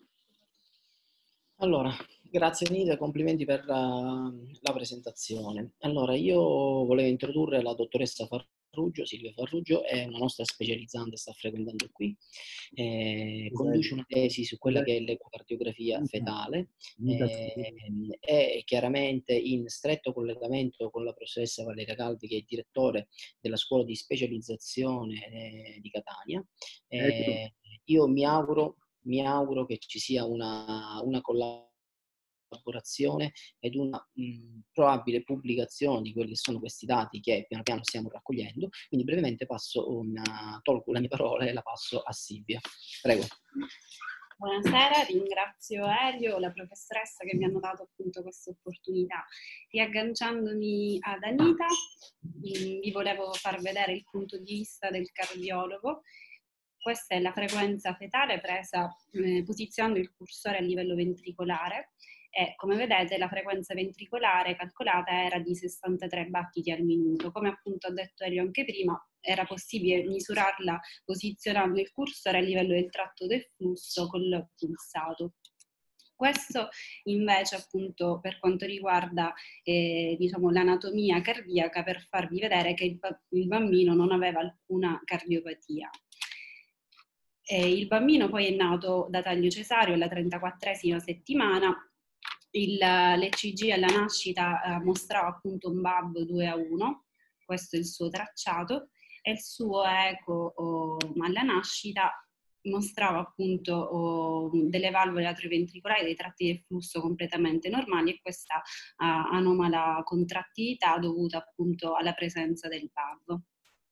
Allora, grazie Nida, complimenti per la, la presentazione. Allora, io volevo introdurre la dottoressa Farruggio, Silvia Farruggio, è una nostra specializzante, sta frequentando qui, eh, conduce una tesi su quella che è l'ecocardiografia fetale, eh, è chiaramente in stretto collegamento con la professoressa Valeria Calvi, che è direttore della scuola di specializzazione eh, di Catania. Eh, io mi auguro, mi auguro che ci sia una, una collaborazione ed una mh, probabile pubblicazione di quelli che sono questi dati che piano piano stiamo raccogliendo. Quindi brevemente passo una, tolgo la mia parola e la passo a Silvia. Prego. Buonasera, ringrazio Elio, la professoressa che mi hanno dato appunto questa opportunità. Riagganciandomi ad Anita, vi volevo far vedere il punto di vista del cardiologo. Questa è la frequenza fetale presa eh, posizionando il cursore a livello ventricolare e come vedete la frequenza ventricolare calcolata era di sessantatré battiti al minuto. Come appunto ha detto Elio anche prima, era possibile misurarla posizionando il cursore a livello del tratto del flusso col pulsato. Questo invece appunto per quanto riguarda eh, diciamo, l'anatomia cardiaca, per farvi vedere che il, il bambino non aveva alcuna cardiopatia. Eh, il bambino poi è nato da taglio cesareo alla trentaquattresima settimana. L'E C G alla nascita eh, mostrava appunto un B A V due a uno, questo è il suo tracciato, e il suo eco oh, alla nascita mostrava appunto oh, delle valvole atrioventricolari, dei tratti del flusso completamente normali e questa uh, anomala contrattività dovuta appunto alla presenza del B A V.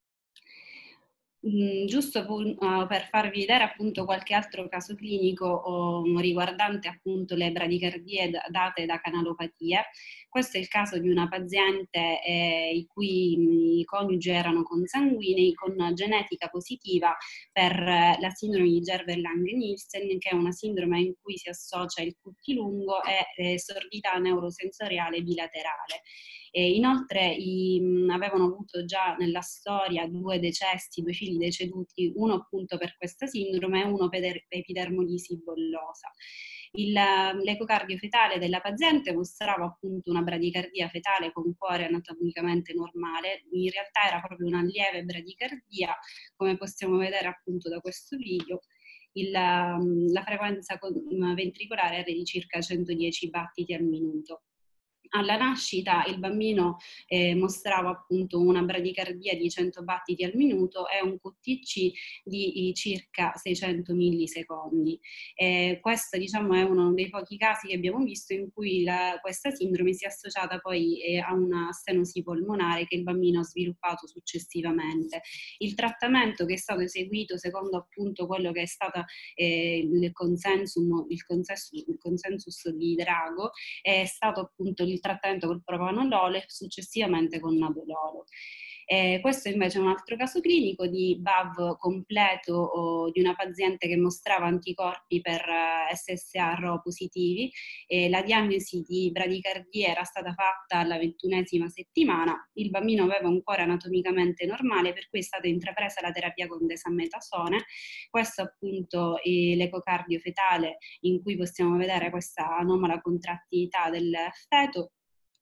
Mm, giusto uh, per farvi vedere appunto qualche altro caso clinico um, riguardante appunto le bradicardie date da canalopatie. Questo è il caso di una paziente eh, i cui i coniugi erano consanguinei con genetica positiva per eh, la sindrome di Jervell-Lange-Nielsen, che è una sindrome in cui si associa il cuttilungo e eh, sordità neurosensoriale bilaterale. E inoltre i, mh, avevano avuto già nella storia due decessi, due figli deceduti, uno appunto per questa sindrome e uno per epidermolisi bollosa. L'ecocardio fetale della paziente mostrava appunto una bradicardia fetale con cuore anatomicamente normale, in realtà era proprio una lieve bradicardia, come possiamo vedere appunto da questo video. Il, la frequenza ventricolare era di circa centodieci battiti al minuto. Alla nascita il bambino eh, mostrava appunto una bradicardia di cento battiti al minuto e un Q T C di circa seicento millisecondi. Eh, questo diciamo è uno dei pochi casi che abbiamo visto in cui la, questa sindrome si è associata poi eh, a una stenosi polmonare che il bambino ha sviluppato successivamente. Il trattamento che è stato eseguito secondo appunto quello che è stato eh, il, consensum, il, consensus, il consensus di Drago è stato appunto il trattamento col propanololo e successivamente con nadololo. Eh, questo invece è un altro caso clinico di B A V completo o di una paziente che mostrava anticorpi per eh, S S A R O positivi. Eh, la diagnosi di bradicardia era stata fatta alla ventunesima settimana, il bambino aveva un cuore anatomicamente normale per cui è stata intrapresa la terapia con desametasone. Questo appunto è l'ecocardio fetale in cui possiamo vedere questa anomala contrattività del feto,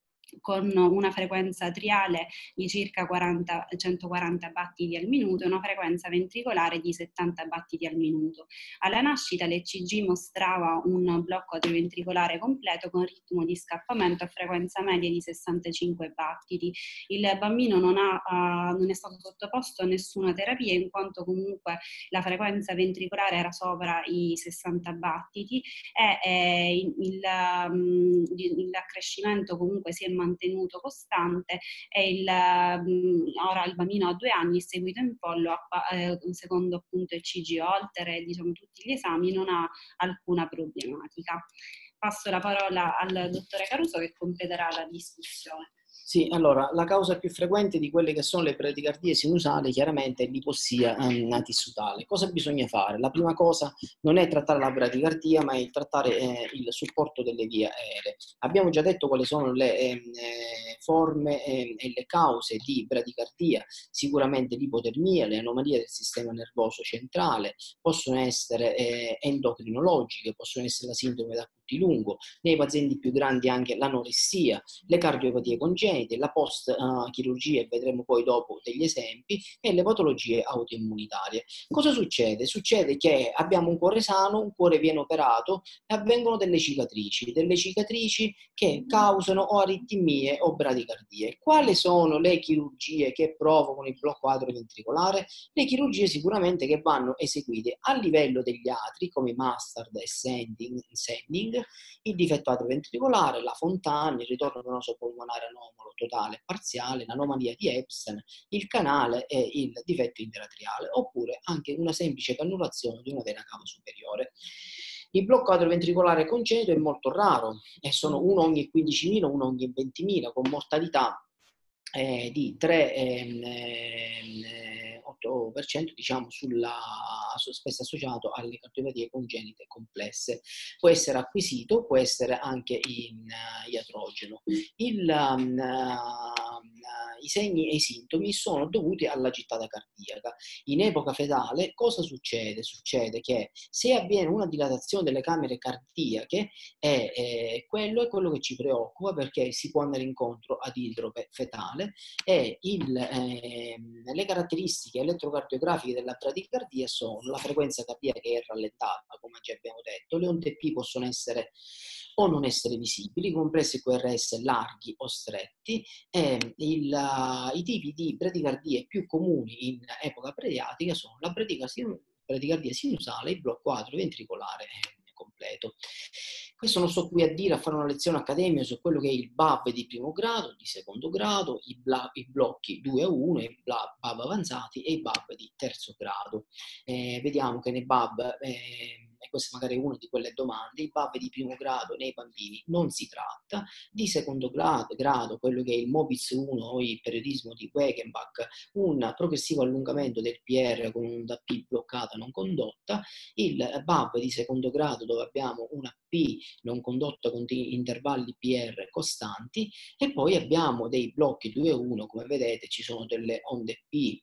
con una frequenza atriale di circa quaranta, centoquaranta battiti al minuto e una frequenza ventricolare di settanta battiti al minuto. Alla nascita l'E C G mostrava un blocco atrioventricolare completo con ritmo di scappamento a frequenza media di sessantacinque battiti. Il bambino non, ha, uh, non è stato sottoposto a nessuna terapia in quanto comunque la frequenza ventricolare era sopra i sessanta battiti e eh, il, il, um, l'accrescimento comunque si è mantenuto costante e il, ora il bambino ha due anni, seguito in follow-up, eh, secondo appunto il C G Holter e diciamo tutti gli esami non ha alcuna problematica. Passo la parola al dottore Caruso che completerà la discussione. Sì, allora, la causa più frequente di quelle che sono le bradicardie sinusali chiaramente è l'ipossia um, tissutale. Cosa bisogna fare? La prima cosa non è trattare la bradicardia, ma è trattare eh, il supporto delle vie aeree. Abbiamo già detto quali sono le eh, forme eh, e le cause di bradicardia, sicuramente l'ipotermia, le anomalie del sistema nervoso centrale, possono essere eh, endocrinologiche, possono essere la sindrome da lungo, nei pazienti più grandi anche l'anoressia, le cardiopatie congenite, la post-chirurgia, e vedremo poi dopo degli esempi, e le patologie autoimmunitarie. Cosa succede? Succede che abbiamo un cuore sano, un cuore viene operato e avvengono delle cicatrici, delle cicatrici che causano o aritmie o bradicardie. Quali sono le chirurgie che provocano il blocco atrioventricolare? Le chirurgie sicuramente che vanno eseguite a livello degli atri, come Mustard e Sending, Sending, il difetto atrioventricolare, la Fontana, il ritorno venoso polmonare anomalo totale e parziale, l'anomalia di Epstein, il canale e il difetto interatriale, oppure anche una semplice cannulazione di una vena cava superiore. Il blocco atrioventricolare congenito è molto raro e sono uno ogni quindicimila, uno ogni ventimila, con mortalità eh, di tre eh, otto per cento, diciamo, sulla, spesso associato alle cardiopatie congenite complesse. Può essere acquisito, può essere anche in uh, iatrogeno. Il, um, uh, I segni e i sintomi sono dovuti alla gittata cardiaca. In epoca fetale cosa succede? Succede che se avviene una dilatazione delle camere cardiache, è, è, quello è quello che ci preoccupa, perché si può andare incontro ad idrope fetale e il, eh, le caratteristiche elettrocardiografiche della bradicardia sono la frequenza cardiaca che è rallentata, come già abbiamo detto, le onde P possono essere o non essere visibili, compresi Q R S larghi o stretti, e il, uh, i tipi di bradicardie più comuni in epoca pediatrica sono la bradicardia sinusale, il blocco atrioventricolare completo. Questo non sto qui a dire, a fare una lezione accademica su quello che è il B A V di primo grado, di secondo grado, i, bla, i blocchi due a uno, i B A V avanzati e i B A V di terzo grado. Eh, vediamo che nei B A V, eh, e questa magari è una di quelle domande, i B A V di primo grado nei bambini non si tratta, di secondo grado, grado quello che è il MOBIS uno o il periodismo di Wegenbach, un progressivo allungamento del P R con un'onda P bloccata non condotta, il B A V di secondo grado dove abbiamo una P non condotta con intervalli P R costanti, e poi abbiamo dei blocchi due a uno, come vedete ci sono delle onde P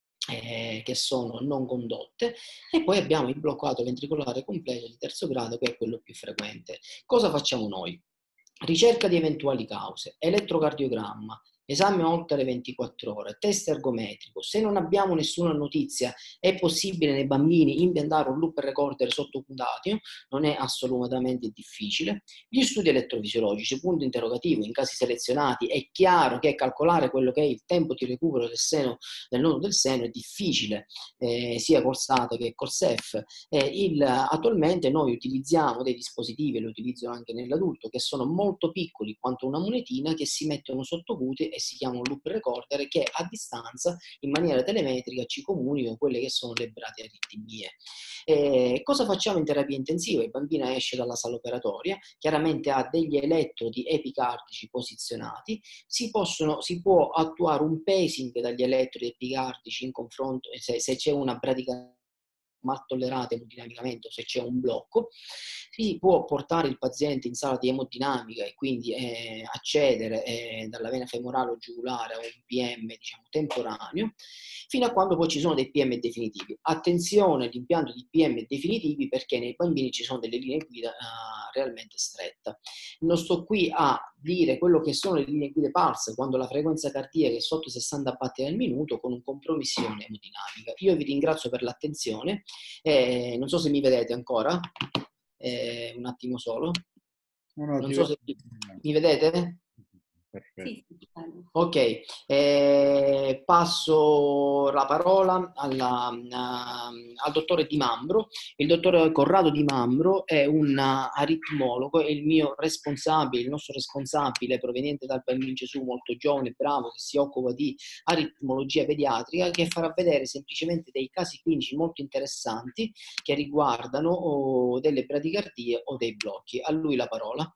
Eh, che sono non condotte, e poi abbiamo il blocco atrioventricolare completo di terzo grado, che è quello più frequente. Cosa facciamo noi? Ricerca di eventuali cause, elettrocardiogramma, esame oltre le ventiquattro ore, test ergometrico. Se non abbiamo nessuna notizia, è possibile nei bambini impiantare un loop recorder sottocutaneo, non è assolutamente difficile. Gli studi elettrofisiologici, punto interrogativo, in casi selezionati. È chiaro che calcolare quello che è il tempo di recupero del seno, del nodo del seno, è difficile, eh, sia col S A T che col S E F. Eh, il, attualmente noi utilizziamo dei dispositivi, li utilizzo anche nell'adulto, che sono molto piccoli quanto una monetina, che si mettono sottocute e si chiama un loop recorder, che a distanza in maniera telemetrica ci comunicano quelle che sono le bradiaritmie. Eh, cosa facciamo in terapia intensiva? Il bambino esce dalla sala operatoria, chiaramente ha degli elettrodi epicardici posizionati, si, possono, si può attuare un pacing dagli elettrodi epicardici in confronto, se, se c'è una bradicardia mal tollerate emodinamicamente o se c'è un blocco, si può portare il paziente in sala di emodinamica e quindi eh, accedere eh, dalla vena femorale o giugulare a un P M, diciamo, temporaneo, fino a quando poi ci sono dei P M definitivi. Attenzione all'impianto di P M definitivi, perché nei bambini ci sono delle linee guida uh, realmente strette. Non sto qui a dire quello che sono le linee guida pulse quando la frequenza cardiaca è sotto sessanta battiti al minuto con un compromissione emodinamica. Io vi ringrazio per l'attenzione. Eh, non so se mi vedete ancora, eh, un attimo solo. No, no, non so se mi, mi vedete? Perfetto. Sì, sì, ok, eh, passo la parola alla, uh, al dottore Di Mambro. Il dottore Corrado Di Mambro è un aritmologo, è il mio responsabile, il nostro responsabile, proveniente dal Bambino Gesù, molto giovane, bravo, che si occupa di aritmologia pediatrica, che farà vedere semplicemente dei casi clinici molto interessanti che riguardano oh, delle bradicardie o dei blocchi. A lui la parola.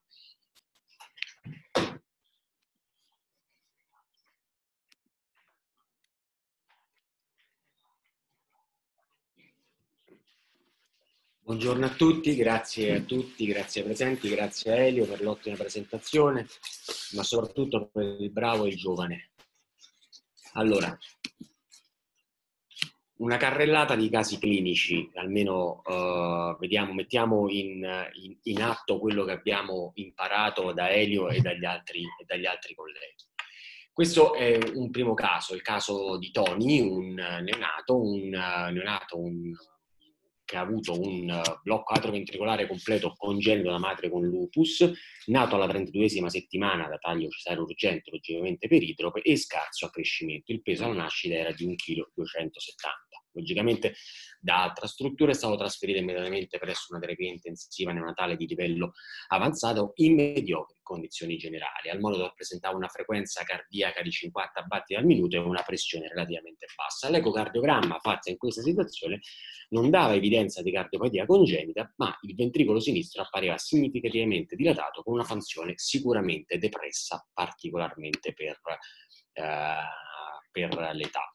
Buongiorno a tutti, grazie a tutti, grazie ai presenti, grazie a Elio per l'ottima presentazione, ma soprattutto per il bravo e il giovane. Allora, una carrellata di casi clinici, almeno uh, vediamo, mettiamo in, in, in atto quello che abbiamo imparato da Elio e dagli altri, e dagli altri colleghi. Questo è un primo caso, il caso di Tony, un neonato, un neonato un, che ha avuto un blocco atrioventricolare completo congenito da madre con lupus, nato alla trentaduesima settimana da taglio cesareo urgente, logicamente per idrope, e scarso accrescimento. Il peso alla nascita era di un virgola duecentosettanta chili. Logicamente da altra struttura è stato trasferito immediatamente presso una terapia intensiva neonatale di livello avanzato in mediocri condizioni generali, al modo da presentare una frequenza cardiaca di cinquanta battiti al minuto e una pressione relativamente bassa. L'ecocardiogramma fatto in questa situazione non dava evidenza di cardiopatia congenita, ma il ventricolo sinistro appariva significativamente dilatato con una funzione sicuramente depressa, particolarmente per, eh, per l'età.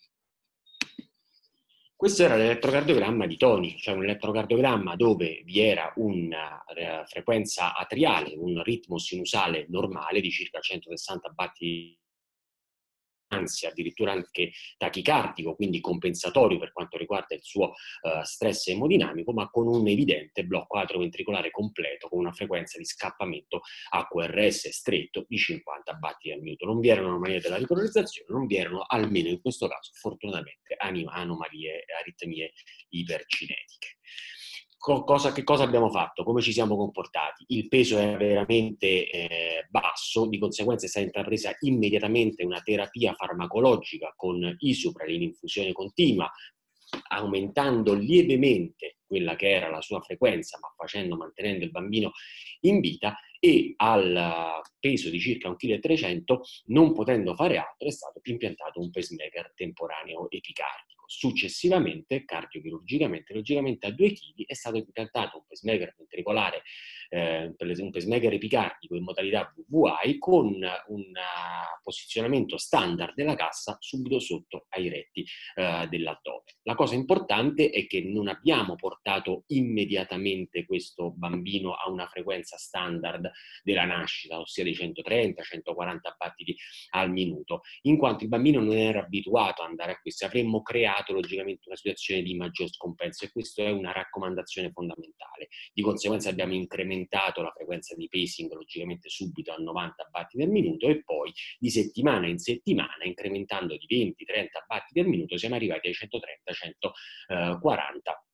Questo era l'elettrocardiogramma di Tony, cioè un elettrocardiogramma dove vi era una uh, frequenza atriale, un ritmo sinusale normale di circa centosessanta battiti, anzi addirittura anche tachicardico, quindi compensatorio per quanto riguarda il suo uh, stress emodinamico, ma con un evidente blocco atrioventricolare completo, con una frequenza di scappamento A Q R S stretto di cinquanta battiti al minuto. Non vi erano anomalie della ripolarizzazione, non vi erano, almeno in questo caso, fortunatamente, anomalie, aritmie ipercinetiche. Cosa, che cosa abbiamo fatto? Come ci siamo comportati? Il peso era veramente eh, basso, di conseguenza è stata intrapresa immediatamente una terapia farmacologica con isupralin in infusione continua, aumentando lievemente quella che era la sua frequenza, ma facendo, mantenendo il bambino in vita, e al peso di circa un virgola trecento chili, non potendo fare altro, è stato impiantato un pacemaker temporaneo epicardico. Successivamente, cardiochirurgicamente, logicamente a due chili, è stato impiantato un pacemaker ventricolare, eh, un pacemaker epicardico in modalità V V I con un posizionamento standard della cassa subito sotto ai retti eh, dell'addome. La cosa importante è che non abbiamo portato immediatamente questo bambino a una frequenza standard della nascita, ossia dei centotrenta centoquaranta battiti al minuto, in quanto il bambino non era abituato ad andare a questo. Avremmo creato logicamente una situazione di maggior scompenso, e questa è una raccomandazione fondamentale. Di conseguenza abbiamo incrementato la frequenza di pacing logicamente subito a novanta battiti al minuto, e poi di settimana in settimana, incrementando di venti trenta battiti al minuto, siamo arrivati ai centotrenta centoquaranta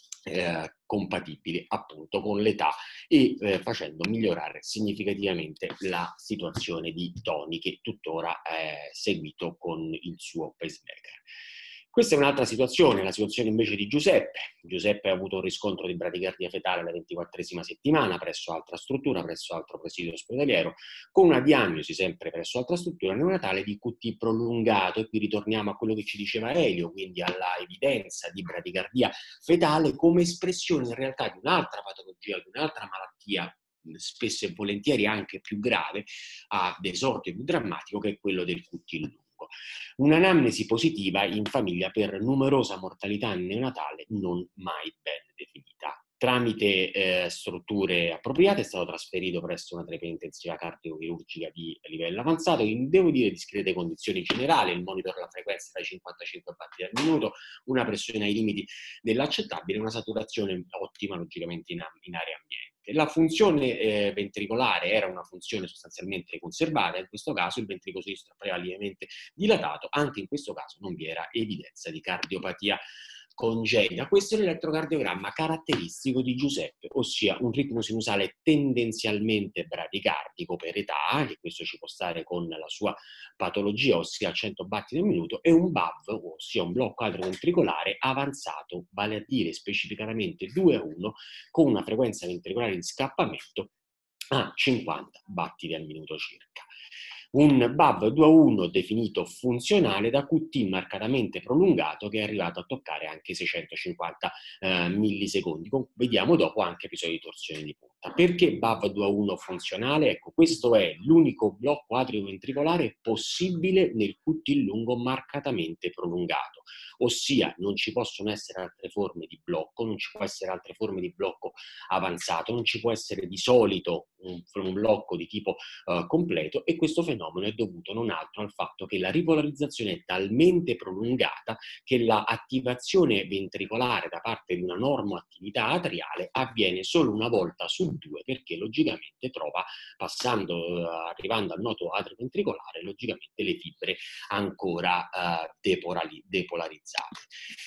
Eh, compatibili appunto con l'età, e eh, facendo migliorare significativamente la situazione di Tony, che tuttora è seguito con il suo pacemaker. Questa è un'altra situazione, la situazione invece di Giuseppe. Giuseppe ha avuto un riscontro di bradicardia fetale alla ventiquattresima settimana presso altra struttura, presso altro presidio ospedaliero, con una diagnosi sempre presso altra struttura neonatale di Q T prolungato, e qui ritorniamo a quello che ci diceva Elio, quindi alla evidenza di bradicardia fetale come espressione in realtà di un'altra patologia, di un'altra malattia, spesso e volentieri anche più grave, ad esordio più drammatico, che è quello del Q T lungo. Un'anamnesi positiva in famiglia per numerosa mortalità neonatale non mai ben definita. Tramite eh, strutture appropriate è stato trasferito presso una terapia intensiva cardiochirurgica di livello avanzato, in, devo dire, discrete condizioni generali. Il monitor alla frequenza da cinquantacinque battiti al minuto, una pressione ai limiti dell'accettabile, una saturazione ottima logicamente in, in area ambiente. La funzione eh, ventricolare era una funzione sostanzialmente conservata, in questo caso il ventricolo sinistro appariva lievemente dilatato, anche in questo caso non vi era evidenza di cardiopatia congenita. Questo è l'elettrocardiogramma caratteristico di Giuseppe, ossia un ritmo sinusale tendenzialmente bradicardico per età, e questo ci può stare con la sua patologia, ossia cento battiti al minuto, e un B A V, ossia un blocco atrioventricolare avanzato, vale a dire specificatamente due a uno, con una frequenza ventricolare in scappamento a cinquanta battiti al minuto circa. Un B A V due a uno definito funzionale da Q T marcatamente prolungato, che è arrivato a toccare anche seicentocinquanta eh, millisecondi. Vediamo dopo anche episodi di torsione di punta. condotta. Perché B A V due a uno funzionale? Ecco, questo è l'unico blocco atrioventricolare possibile nel Q T lungo marcatamente prolungato, ossia non ci possono essere altre forme di blocco, non ci può essere altre forme di blocco avanzato, non ci può essere di solito un, un blocco di tipo uh, completo, e questo fenomeno è dovuto non altro al fatto che la ripolarizzazione è talmente prolungata che la attivazione ventricolare da parte di una normoattività atriale avviene solo una volta su due, perché logicamente trova, passando, uh, arrivando al nodo atrioventricolare, logicamente le fibre ancora uh, depolari- depolarizzate.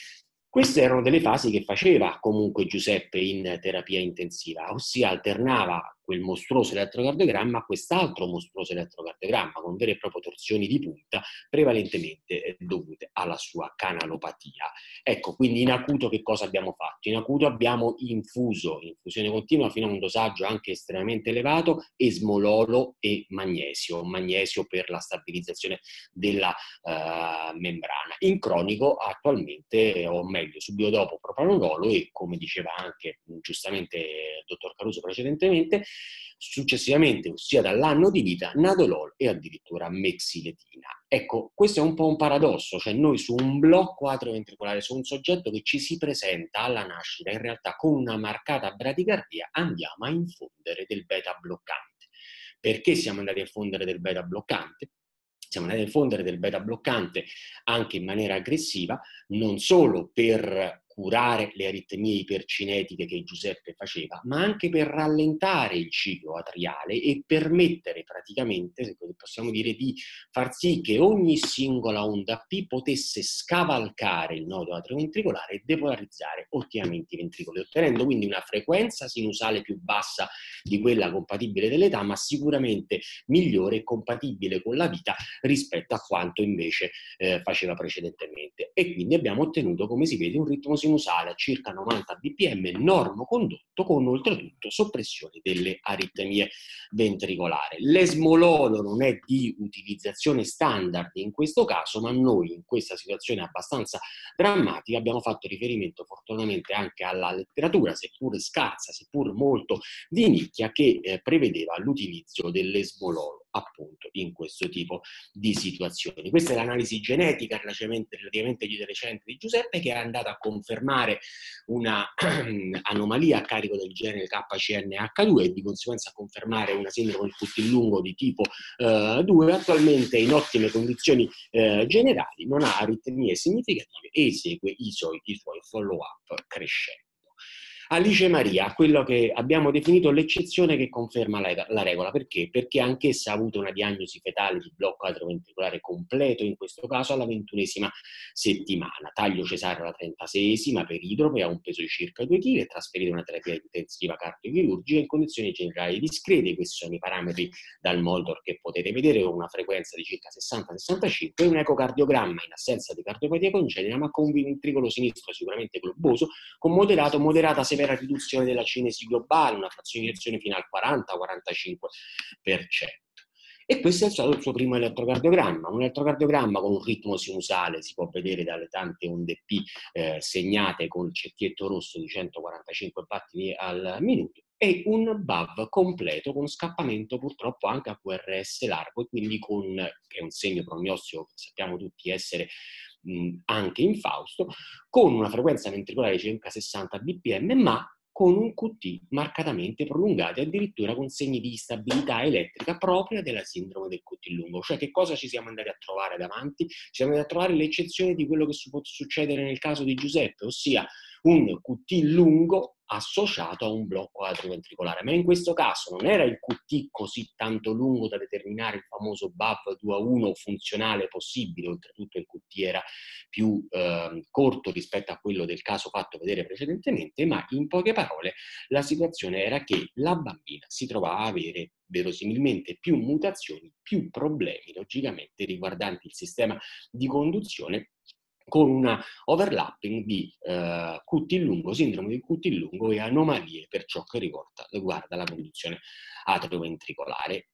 Queste erano delle fasi che faceva comunque Giuseppe in terapia intensiva, ossia alternava quel mostruoso elettrocardiogramma a quest'altro mostruoso elettrocardiogramma con vere e proprie torsioni di punta, prevalentemente dovute alla sua canalopatia. Ecco, quindi in acuto che cosa abbiamo fatto? In acuto abbiamo infuso, infusione continua fino a un dosaggio anche estremamente elevato, esmololo e magnesio, magnesio per la stabilizzazione della uh, membrana. In cronico attualmente, o meglio subito dopo, propranololo e, come diceva anche giustamente il dottor Caruso precedentemente, successivamente, ossia dall'anno di vita, nadolol e addirittura mexiletina. Ecco, questo è un po' un paradosso, cioè noi su un blocco atrioventricolare, su un soggetto che ci si presenta alla nascita in realtà con una marcata bradicardia, andiamo a infondere del beta bloccante. Perché siamo andati a infondere del beta bloccante? Siamo andati a infondere del beta bloccante anche in maniera aggressiva, non solo per curare le aritmie ipercinetiche che Giuseppe faceva, ma anche per rallentare il ciclo atriale e permettere praticamente, se possiamo dire, di far sì che ogni singola onda P potesse scavalcare il nodo atrioventricolare e depolarizzare ottimamente i ventricoli, ottenendo quindi una frequenza sinusale più bassa di quella compatibile dell'età, ma sicuramente migliore e compatibile con la vita rispetto a quanto invece eh, faceva precedentemente. E quindi abbiamo ottenuto, come si vede, un ritmo sinusale a circa novanta B P M normocondotto, con oltretutto soppressione delle aritmie ventricolari. L'esmololo non è di utilizzazione standard in questo caso, ma noi in questa situazione abbastanza drammatica abbiamo fatto riferimento fortunatamente anche alla letteratura, seppur scarsa, seppur molto di nicchia, che eh, prevedeva l'utilizzo dell'esmololo appunto in questo tipo di situazioni. Questa è l'analisi genetica relativamente, relativamente di recente di Giuseppe, che è andata a confermare una anomalia a carico del gene K C N H due e di conseguenza a confermare una sindrome del Q T lungo di tipo eh, due, attualmente in ottime condizioni eh, generali, non ha aritmie significative e esegue i suoi, i suoi follow-up crescendo. Alice Maria, quello che abbiamo definito l'eccezione che conferma la, la regola. Perché? Perché anch'essa ha avuto una diagnosi fetale di blocco atrioventricolare completo, in questo caso alla ventunesima settimana. Taglio cesareo alla trentaseiesima per idrope, ha un peso di circa due chili, è trasferito a una terapia intensiva cardiochirurgica in condizioni generali discrete. Questi sono i parametri dal Moldor che potete vedere, con una frequenza di circa sessanta sessantacinque e un ecocardiogramma in assenza di cardiopatia congenita, ma con un ventricolo sinistro sicuramente globoso, con moderato, moderata severa riduzione della cinesi globale, una frazione di eiezione fino al quaranta quarantacinque per cento. E questo è stato il suo primo elettrocardiogramma, un elettrocardiogramma con un ritmo sinusale, si può vedere dalle tante onde P eh, segnate con il cerchietto rosso di centoquarantacinque battiti al minuto, e un B A V completo con scappamento purtroppo anche a Q R S largo, e quindi con, che è un segno prognostico che sappiamo tutti essere mh, anche infausto, con una frequenza ventricolare di circa sessanta B P M, ma con un Q T marcatamente prolungato, addirittura con segni di instabilità elettrica propria della sindrome del Q T lungo. Cioè, che cosa ci siamo andati a trovare davanti? Ci siamo andati a trovare l'eccezione di quello che può succedere nel caso di Giuseppe, ossia un Q T lungo associato a un blocco atrioventricolare. Ma in questo caso non era il Q T così tanto lungo da determinare il famoso B A V due a uno funzionale possibile, oltretutto il Q T era più eh, corto rispetto a quello del caso fatto vedere precedentemente, ma in poche parole la situazione era che la bambina si trovava a avere verosimilmente più mutazioni, più problemi logicamente riguardanti il sistema di conduzione, con una overlapping di eh, Q T lungo, sindrome di Q T lungo e anomalie per ciò che riguarda, riguarda la conduzione atrioventricolare.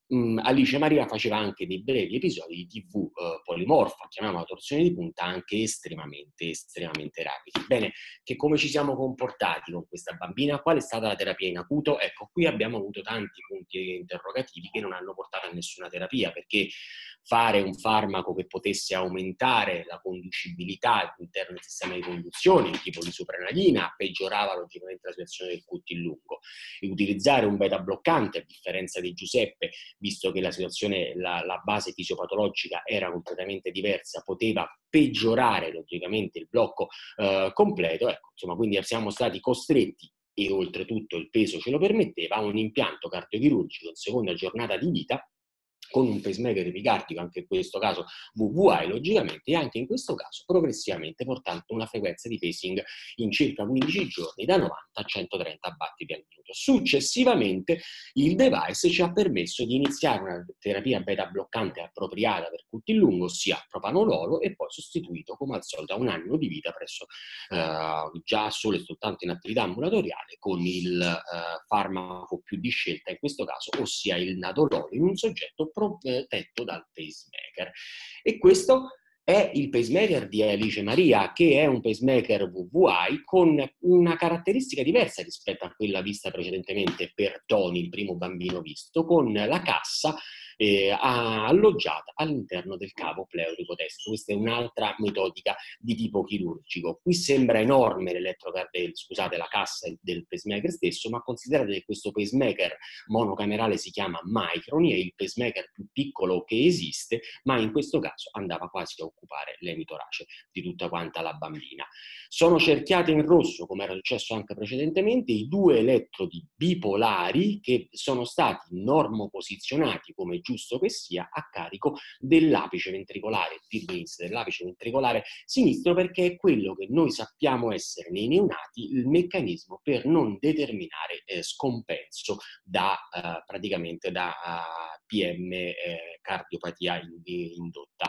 mh, Alice Maria faceva anche dei brevi episodi di tivù eh, polimorfa, chiamiamola torsione di punta, anche estremamente, estremamente rapidi. Bene, che come ci siamo comportati con questa bambina? Qual è stata la terapia in acuto? Ecco, qui abbiamo avuto tanti punti interrogativi che non hanno portato a nessuna terapia, perché fare un farmaco che potesse aumentare la conducibilità all'interno del sistema di conduzione, tipo l'isoprenalina, peggiorava logicamente la situazione del Q T lungo. E utilizzare un beta bloccante, a differenza di Giuseppe, visto che la situazione, la, la base fisiopatologica era completamente diversa, poteva peggiorare logicamente il blocco eh, completo. Ecco, insomma, quindi siamo stati costretti, e oltretutto il peso ce lo permetteva, a un impianto cardiochirurgico in seconda giornata di vita, con un pacemaker epicardico, anche in questo caso V V I logicamente, e anche in questo caso progressivamente portando una frequenza di pacing in circa quindici giorni da novanta a centotrenta battiti al minuto. Successivamente il device ci ha permesso di iniziare una terapia beta bloccante appropriata per Q T lungo, ossia propanololo, e poi sostituito come al solito a un anno di vita presso eh, già solo e soltanto in attività ambulatoriale con il eh, farmaco più di scelta in questo caso, ossia il nadololo, in un soggetto protetto dal pacemaker. E questo è il pacemaker di Alice Maria, che è un pacemaker V V I con una caratteristica diversa rispetto a quella vista precedentemente per Tony, il primo bambino visto, con la cassa eh, alloggiata all'interno del cavo pleurico destro. Questa è un'altra metodica di tipo chirurgico. Qui sembra enorme l'elettrocardiograma, scusate, la cassa del pacemaker stesso, ma considerate che questo pacemaker monocamerale si chiama Micron, è il pacemaker più piccolo che esiste, ma in questo caso andava quasi a occupare l'emitorace di tutta quanta la bambina. Sono cerchiate in rosso, come era successo anche precedentemente, i due elettrodi bipolari che sono stati normoposizionati, come giusto che sia, a carico dell'apice ventricolare, dell'apice ventricolare sinistro, perché è quello che noi sappiamo essere nei neonati il meccanismo per non determinare eh, scompenso da eh, praticamente da uh, P M eh, cardiopatia indotta.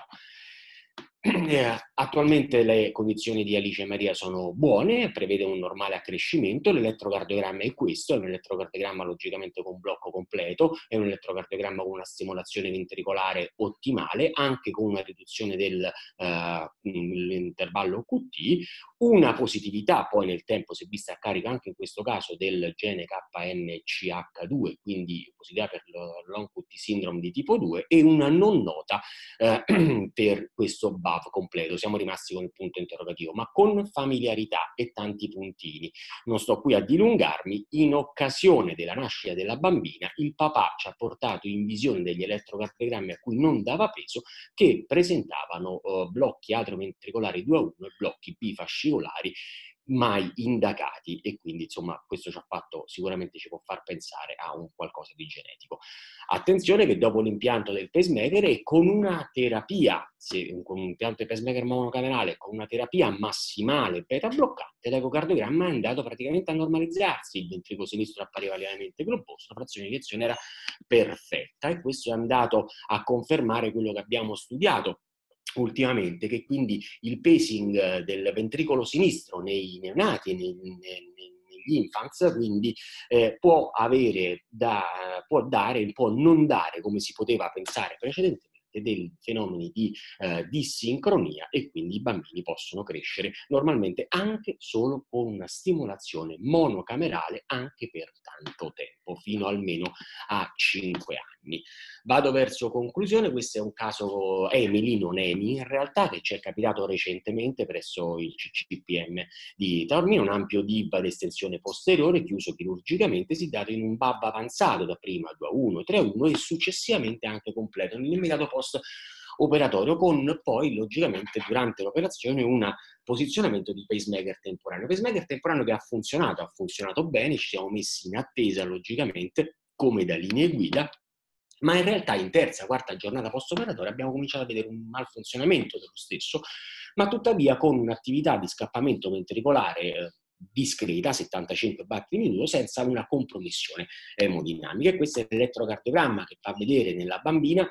Eh, attualmente le condizioni di Alice Maria sono buone, prevede un normale accrescimento, l'elettrocardiogramma è questo, è un elettrocardiogramma logicamente con blocco completo, è un elettrocardiogramma con una stimolazione ventricolare ottimale, anche con una riduzione dell'intervallo uh, Q T, una positività poi nel tempo si è vista a carico anche in questo caso del gene K N C H due, quindi positività per lo long Q T syndrome di tipo due, e una non nota eh, per questo B A V completo. Siamo rimasti con il punto interrogativo, ma con familiarità e tanti puntini. Non sto qui a dilungarmi. In occasione della nascita della bambina, il papà ci ha portato in visione degli elettrocardiogrammi a cui non dava peso, che presentavano uh, blocchi atrioventricolari due a uno e blocchi bifascicolari mai indagati, e quindi insomma questo ci ha fatto, sicuramente ci può far pensare a un qualcosa di genetico. Attenzione che dopo l'impianto del pacemaker e con una terapia, se, con un impianto di pacemaker monocamerale, con una terapia massimale beta bloccante, l'ecocardiogramma è andato praticamente a normalizzarsi, il ventricolo sinistro appariva lievemente globoso, la frazione di eiezione era perfetta, e questo è andato a confermare quello che abbiamo studiato ultimamente, che quindi il pacing del ventricolo sinistro nei neonati, nei, nei, negli infants, quindi eh, può avere da, può dare, può non dare, come si poteva pensare precedentemente, dei fenomeni di eh, dissincronia, e quindi i bambini possono crescere normalmente anche solo con una stimolazione monocamerale anche per tanto tempo, fino almeno a cinque anni. Vado verso conclusione. Questo è un caso Emily, non Emi, in realtà, che ci è capitato recentemente presso il C C P M di Taormina, un ampio D I V ad estensione posteriore chiuso chirurgicamente, situato in un B A V avanzato, da prima due a uno, tre a uno e successivamente anche completo nell'immediato post operatorio, con poi logicamente durante l'operazione un posizionamento di pacemaker temporaneo. Pacemaker temporaneo che ha funzionato, ha funzionato bene, ci siamo messi in attesa logicamente come da linee guida, ma in realtà in terza, quarta giornata post-operatoria abbiamo cominciato a vedere un malfunzionamento dello stesso, ma tuttavia con un'attività di scappamento ventricolare eh, discreta, settantacinque battiti minuto, senza una compromissione emodinamica. E questo è l'elettrocardiogramma che fa vedere nella bambina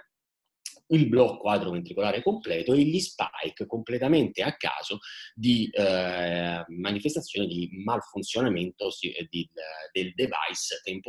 il blocco atrioventricolare completo e gli spike completamente a caso di eh, manifestazione di malfunzionamento di, di, del device temporaneo, che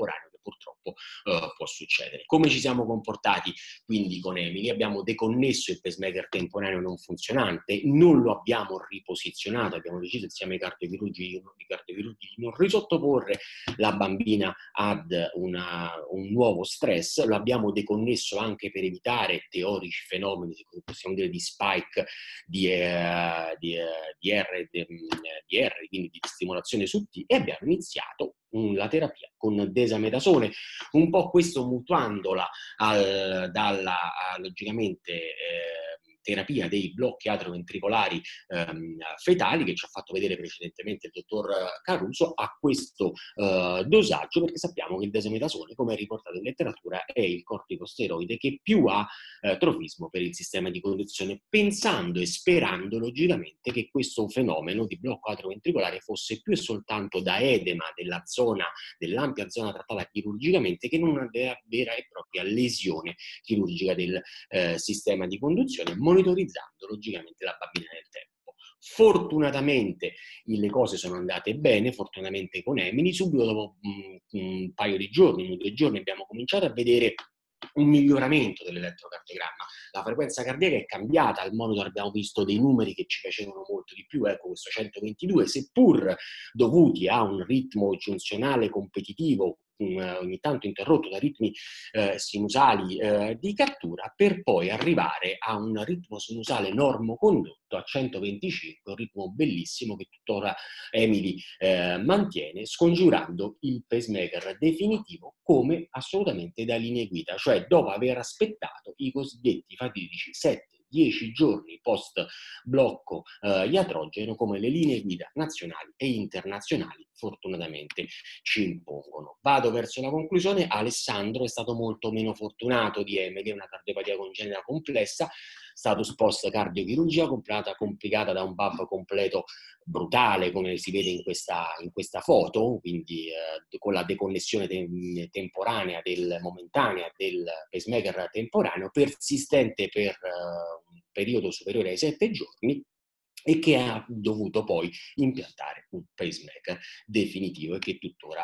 purtroppo uh, può succedere. Come ci siamo comportati quindi con Emily? Abbiamo deconnesso il pacemaker temporaneo non funzionante, non lo abbiamo riposizionato, abbiamo deciso insieme ai cardiochirurgi di cardiochirurgi di non risottoporre la bambina ad una, un nuovo stress, lo abbiamo deconnesso anche per evitare teorici fenomeni, se così possiamo dire, di spike di, eh, di, eh, di, R, di, di R, quindi di stimolazione su T, e abbiamo iniziato la terapia con desametasone, un po' questo mutuandola al, dalla a, logicamente eh, terapia dei blocchi atrioventricolari ehm, fetali, che ci ha fatto vedere precedentemente il dottor Caruso, a questo eh, dosaggio, perché sappiamo che il desametasone, come è riportato in letteratura, è il corticosteroide che più ha eh, trofismo per il sistema di conduzione, pensando e sperando logicamente che questo fenomeno di blocco atrioventricolare fosse più e soltanto da edema della zona, dell'ampia zona trattata chirurgicamente, che non una vera, vera e propria lesione chirurgica del eh, sistema di conduzione, monitorizzando logicamente la bambina nel tempo. Fortunatamente le cose sono andate bene, fortunatamente con Emily, subito dopo un, un paio di giorni, un due giorni, abbiamo cominciato a vedere un miglioramento dell'elettrocardiogramma. La frequenza cardiaca è cambiata, al monitor abbiamo visto dei numeri che ci piacevano molto di più, ecco questo centoventidue, seppur dovuti a un ritmo giunzionale competitivo, ogni tanto interrotto da ritmi eh, sinusali eh, di cattura, per poi arrivare a un ritmo sinusale normocondotto a centoventicinque, un ritmo bellissimo che tuttora Emily eh, mantiene, scongiurando il pacemaker definitivo come assolutamente da linee guida, cioè dopo aver aspettato i cosiddetti fatidici sette dieci giorni post blocco eh, iatrogeno, come le linee guida nazionali e internazionali fortunatamente ci impongono. Vado verso la conclusione. Alessandro è stato molto meno fortunato di Emily, è una cardiopatia congenita complessa, status post cardiochirurgia complicata, complicata da un V A V completo brutale, come si vede in questa, in questa foto, quindi eh, con la deconnessione te- temporanea, del, momentanea del pacemaker temporaneo, persistente per eh, un periodo superiore ai sette giorni, e che ha dovuto poi impiantare un pacemaker definitivo e che tuttora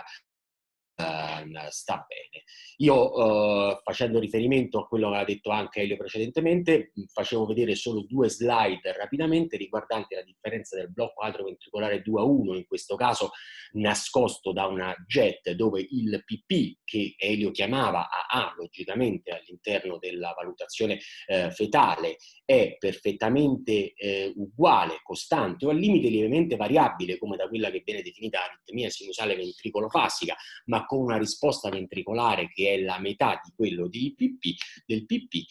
Uh, sta bene. Io uh, facendo riferimento a quello che ha detto anche Elio precedentemente, facevo vedere solo due slide rapidamente riguardanti la differenza del blocco atrioventricolare due a uno, in questo caso nascosto da una jet, dove il P P, che Elio chiamava A A logicamente all'interno della valutazione eh, fetale, è perfettamente eh, uguale, costante o al limite lievemente variabile, come da quella che viene definita aritmia sinusale ventricolofasica, ma con una risposta ventricolare che è la metà di quello di P P, del P P,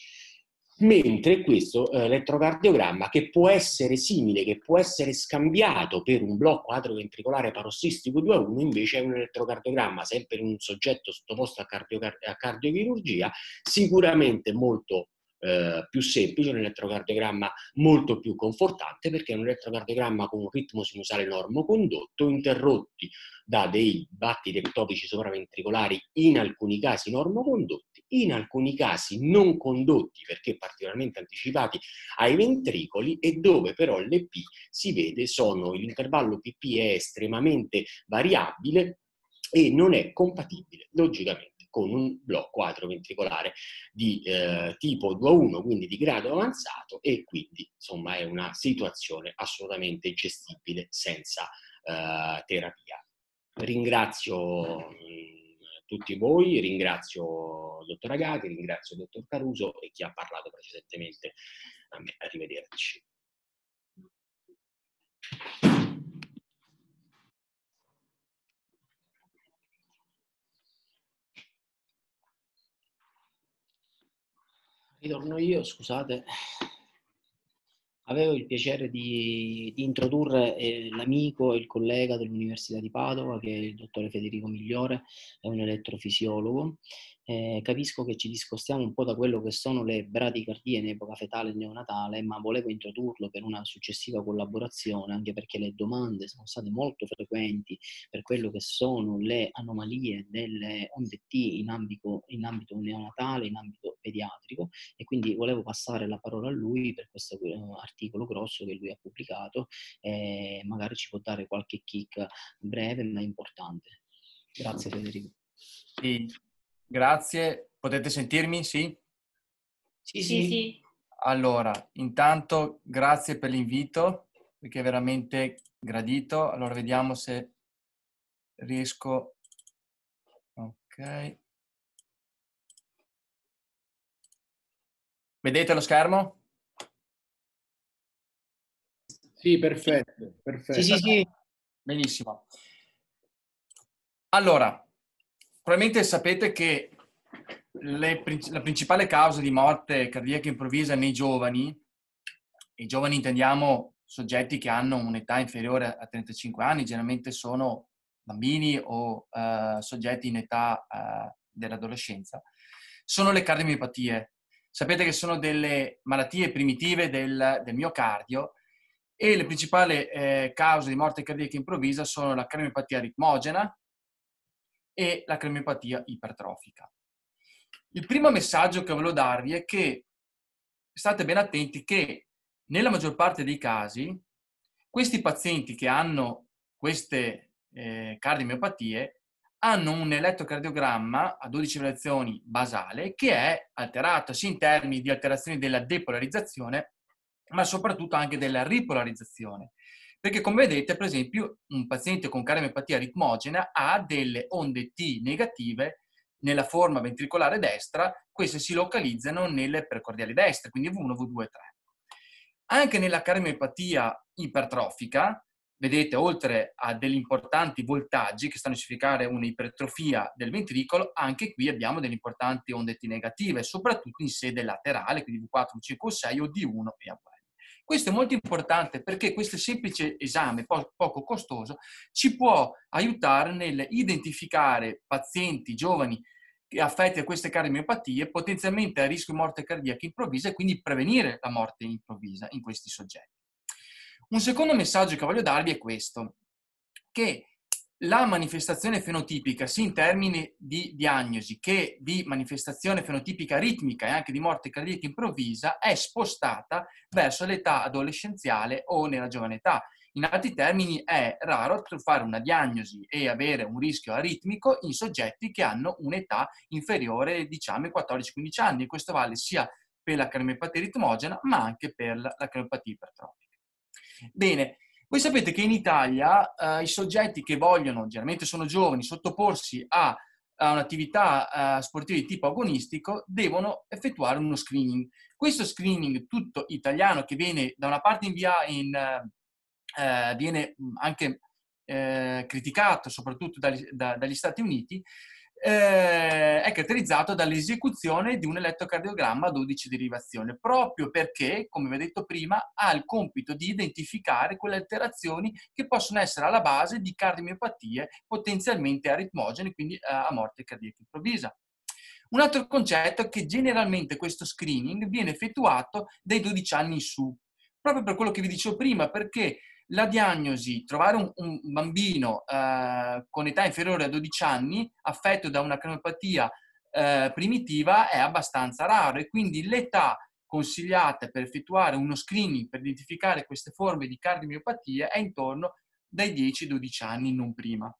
mentre questo eh, elettrocardiogramma, che può essere simile, che può essere scambiato per un blocco atrioventricolare parossistico due a uno, invece è un elettrocardiogramma sempre in un soggetto sottoposto a, a cardiochirurgia, sicuramente molto Eh, più semplice, un elettrocardiogramma molto più confortante, perché è un elettrocardiogramma con un ritmo sinusale normocondotto, interrotti da dei battiti ectopici sovraventricolari, in alcuni casi normocondotti, in alcuni casi non condotti perché particolarmente anticipati ai ventricoli, e dove però l'E P si vede sono, l'intervallo P P è estremamente variabile e non è compatibile logicamente con un blocco atrioventricolare di eh, tipo due a uno, quindi di grado avanzato, e quindi insomma è una situazione assolutamente gestibile senza eh, terapia. Ringrazio mh, tutti voi, ringrazio il dottor Agati, ringrazio il dottor Caruso e chi ha parlato precedentemente a me. Arrivederci. Ritorno io, scusate. Avevo il piacere di, di introdurre eh, l'amico e il collega dell'Università di Padova, che è il dottore Federico Migliore, è un elettrofisiologo. Eh, capisco che ci discostiamo un po' da quello che sono le bradicardie in epoca fetale e neonatale, ma volevo introdurlo per una successiva collaborazione, anche perché le domande sono state molto frequenti per quello che sono le anomalie delle onde T in ambito, in ambito neonatale, in ambito pediatrico, e quindi volevo passare la parola a lui per questo uh, articolo grosso che lui ha pubblicato, e magari ci può dare qualche kick breve ma importante. Grazie Federico. Sì, grazie. Potete sentirmi? Sì? Sì, Sì, sì. sì. Allora, intanto grazie per l'invito, perché è veramente gradito. Allora, vediamo se riesco. Ok. Vedete lo schermo? Sì, perfetto, Sì, perfetto. sì, sì. Benissimo. Allora, probabilmente sapete che le prin- la principale causa di morte cardiaca improvvisa nei giovani, i giovani intendiamo soggetti che hanno un'età inferiore a trentacinque anni, generalmente sono bambini o eh, soggetti in età eh, dell'adolescenza, sono le cardiomiopatie. Sapete che sono delle malattie primitive del, del miocardio e le principali eh, cause di morte cardiaca improvvisa sono la cardiomiopatia ritmogena e la cardiomiopatia ipertrofica. Il primo messaggio che volevo darvi è che state ben attenti che nella maggior parte dei casi questi pazienti che hanno queste eh, cardiomiopatie hanno un elettrocardiogramma a dodici variazioni basale che è alterato sia in termini di alterazioni della depolarizzazione ma soprattutto anche della ripolarizzazione. Perché come vedete, per esempio, un paziente con cardiomiopatia ritmogena ha delle onde T negative nella forma ventricolare destra, queste si localizzano nelle precordiali destre, quindi V uno, V due, V tre. Anche nella cardiomiopatia ipertrofica, vedete, oltre a degli importanti voltaggi che stanno a significare un'ipertrofia del ventricolo, anche qui abbiamo delle importanti onde T negative, soprattutto in sede laterale, quindi V quattro, V cinque, V sei o D uno e A V. Questo è molto importante perché questo semplice esame po- poco costoso ci può aiutare nell'identificare pazienti giovani affetti da queste cardiomiopatie potenzialmente a rischio di morte cardiaca improvvisa e quindi prevenire la morte improvvisa in questi soggetti. Un secondo messaggio che voglio darvi è questo, che la manifestazione fenotipica, sia in termini di diagnosi che di manifestazione fenotipica ritmica e anche di morte cardiaca improvvisa, è spostata verso l'età adolescenziale o nella giovane età. In altri termini, è raro fare una diagnosi e avere un rischio aritmico in soggetti che hanno un'età inferiore, diciamo, ai quattordici quindici anni. E questo vale sia per la cardiomiopatia ritmogena, ma anche per la cardiomiopatia ipertrofica. Bene, voi sapete che in Italia eh, i soggetti che vogliono, generalmente sono giovani, sottoporsi a, a un'attività eh, sportiva di tipo agonistico, devono effettuare uno screening. Questo screening tutto italiano che viene da una parte in via in, eh, viene anche eh, criticato soprattutto dagli, da, dagli Stati Uniti, eh, è caratterizzato dall'esecuzione di un elettrocardiogramma a dodici derivazioni, proprio perché, come vi ho detto prima, ha il compito di identificare quelle alterazioni che possono essere alla base di cardiomiopatie potenzialmente aritmogene, quindi a morte cardiaca improvvisa. Un altro concetto è che generalmente questo screening viene effettuato dai dodici anni in su, proprio per quello che vi dicevo prima, perché la diagnosi, trovare un, un bambino eh, con età inferiore a dodici anni affetto da una cardiomiopatia eh, primitiva è abbastanza raro e quindi l'età consigliata per effettuare uno screening per identificare queste forme di cardiomiopatia è intorno dai dieci ai dodici anni, non prima.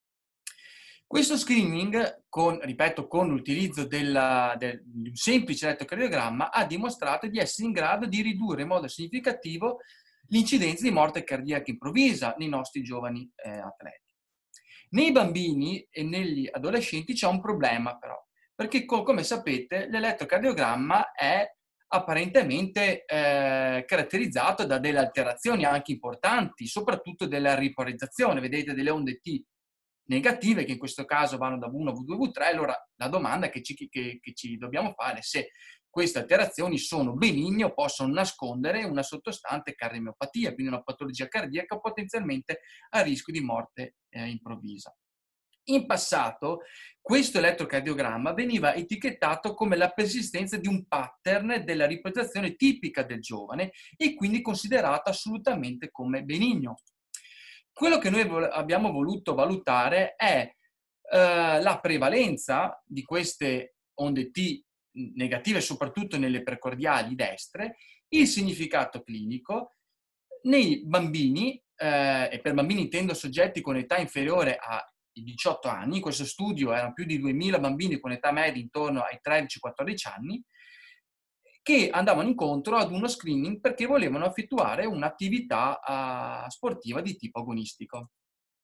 Questo screening, con, ripeto, con l'utilizzo della, del, di un semplice elettrocardiogramma, ha dimostrato di essere in grado di ridurre in modo significativo l'incidenza di morte cardiaca improvvisa nei nostri giovani eh, atleti. Nei bambini e negli adolescenti c'è un problema però, perché co- come sapete l'elettrocardiogramma è apparentemente eh, caratterizzato da delle alterazioni anche importanti, soprattutto della ripolarizzazione, vedete delle onde T negative che in questo caso vanno da V uno a V due, V tre, allora la domanda che ci, che, che ci dobbiamo fare è se queste alterazioni sono benigne o possono nascondere una sottostante cardiomiopatia, quindi una patologia cardiaca potenzialmente a rischio di morte eh, improvvisa. In passato questo elettrocardiogramma veniva etichettato come la persistenza di un pattern della ripolarizzazione tipica del giovane e quindi considerato assolutamente come benigno. Quello che noi abbiamo voluto valutare è eh, la prevalenza di queste onde T negative, soprattutto nelle precordiali destre, il significato clinico nei bambini, eh, e per bambini intendo soggetti con età inferiore a i diciotto anni, in questo studio erano più di duemila bambini con età media intorno ai tredici quattordici anni, che andavano incontro ad uno screening perché volevano effettuare un'attività uh, sportiva di tipo agonistico.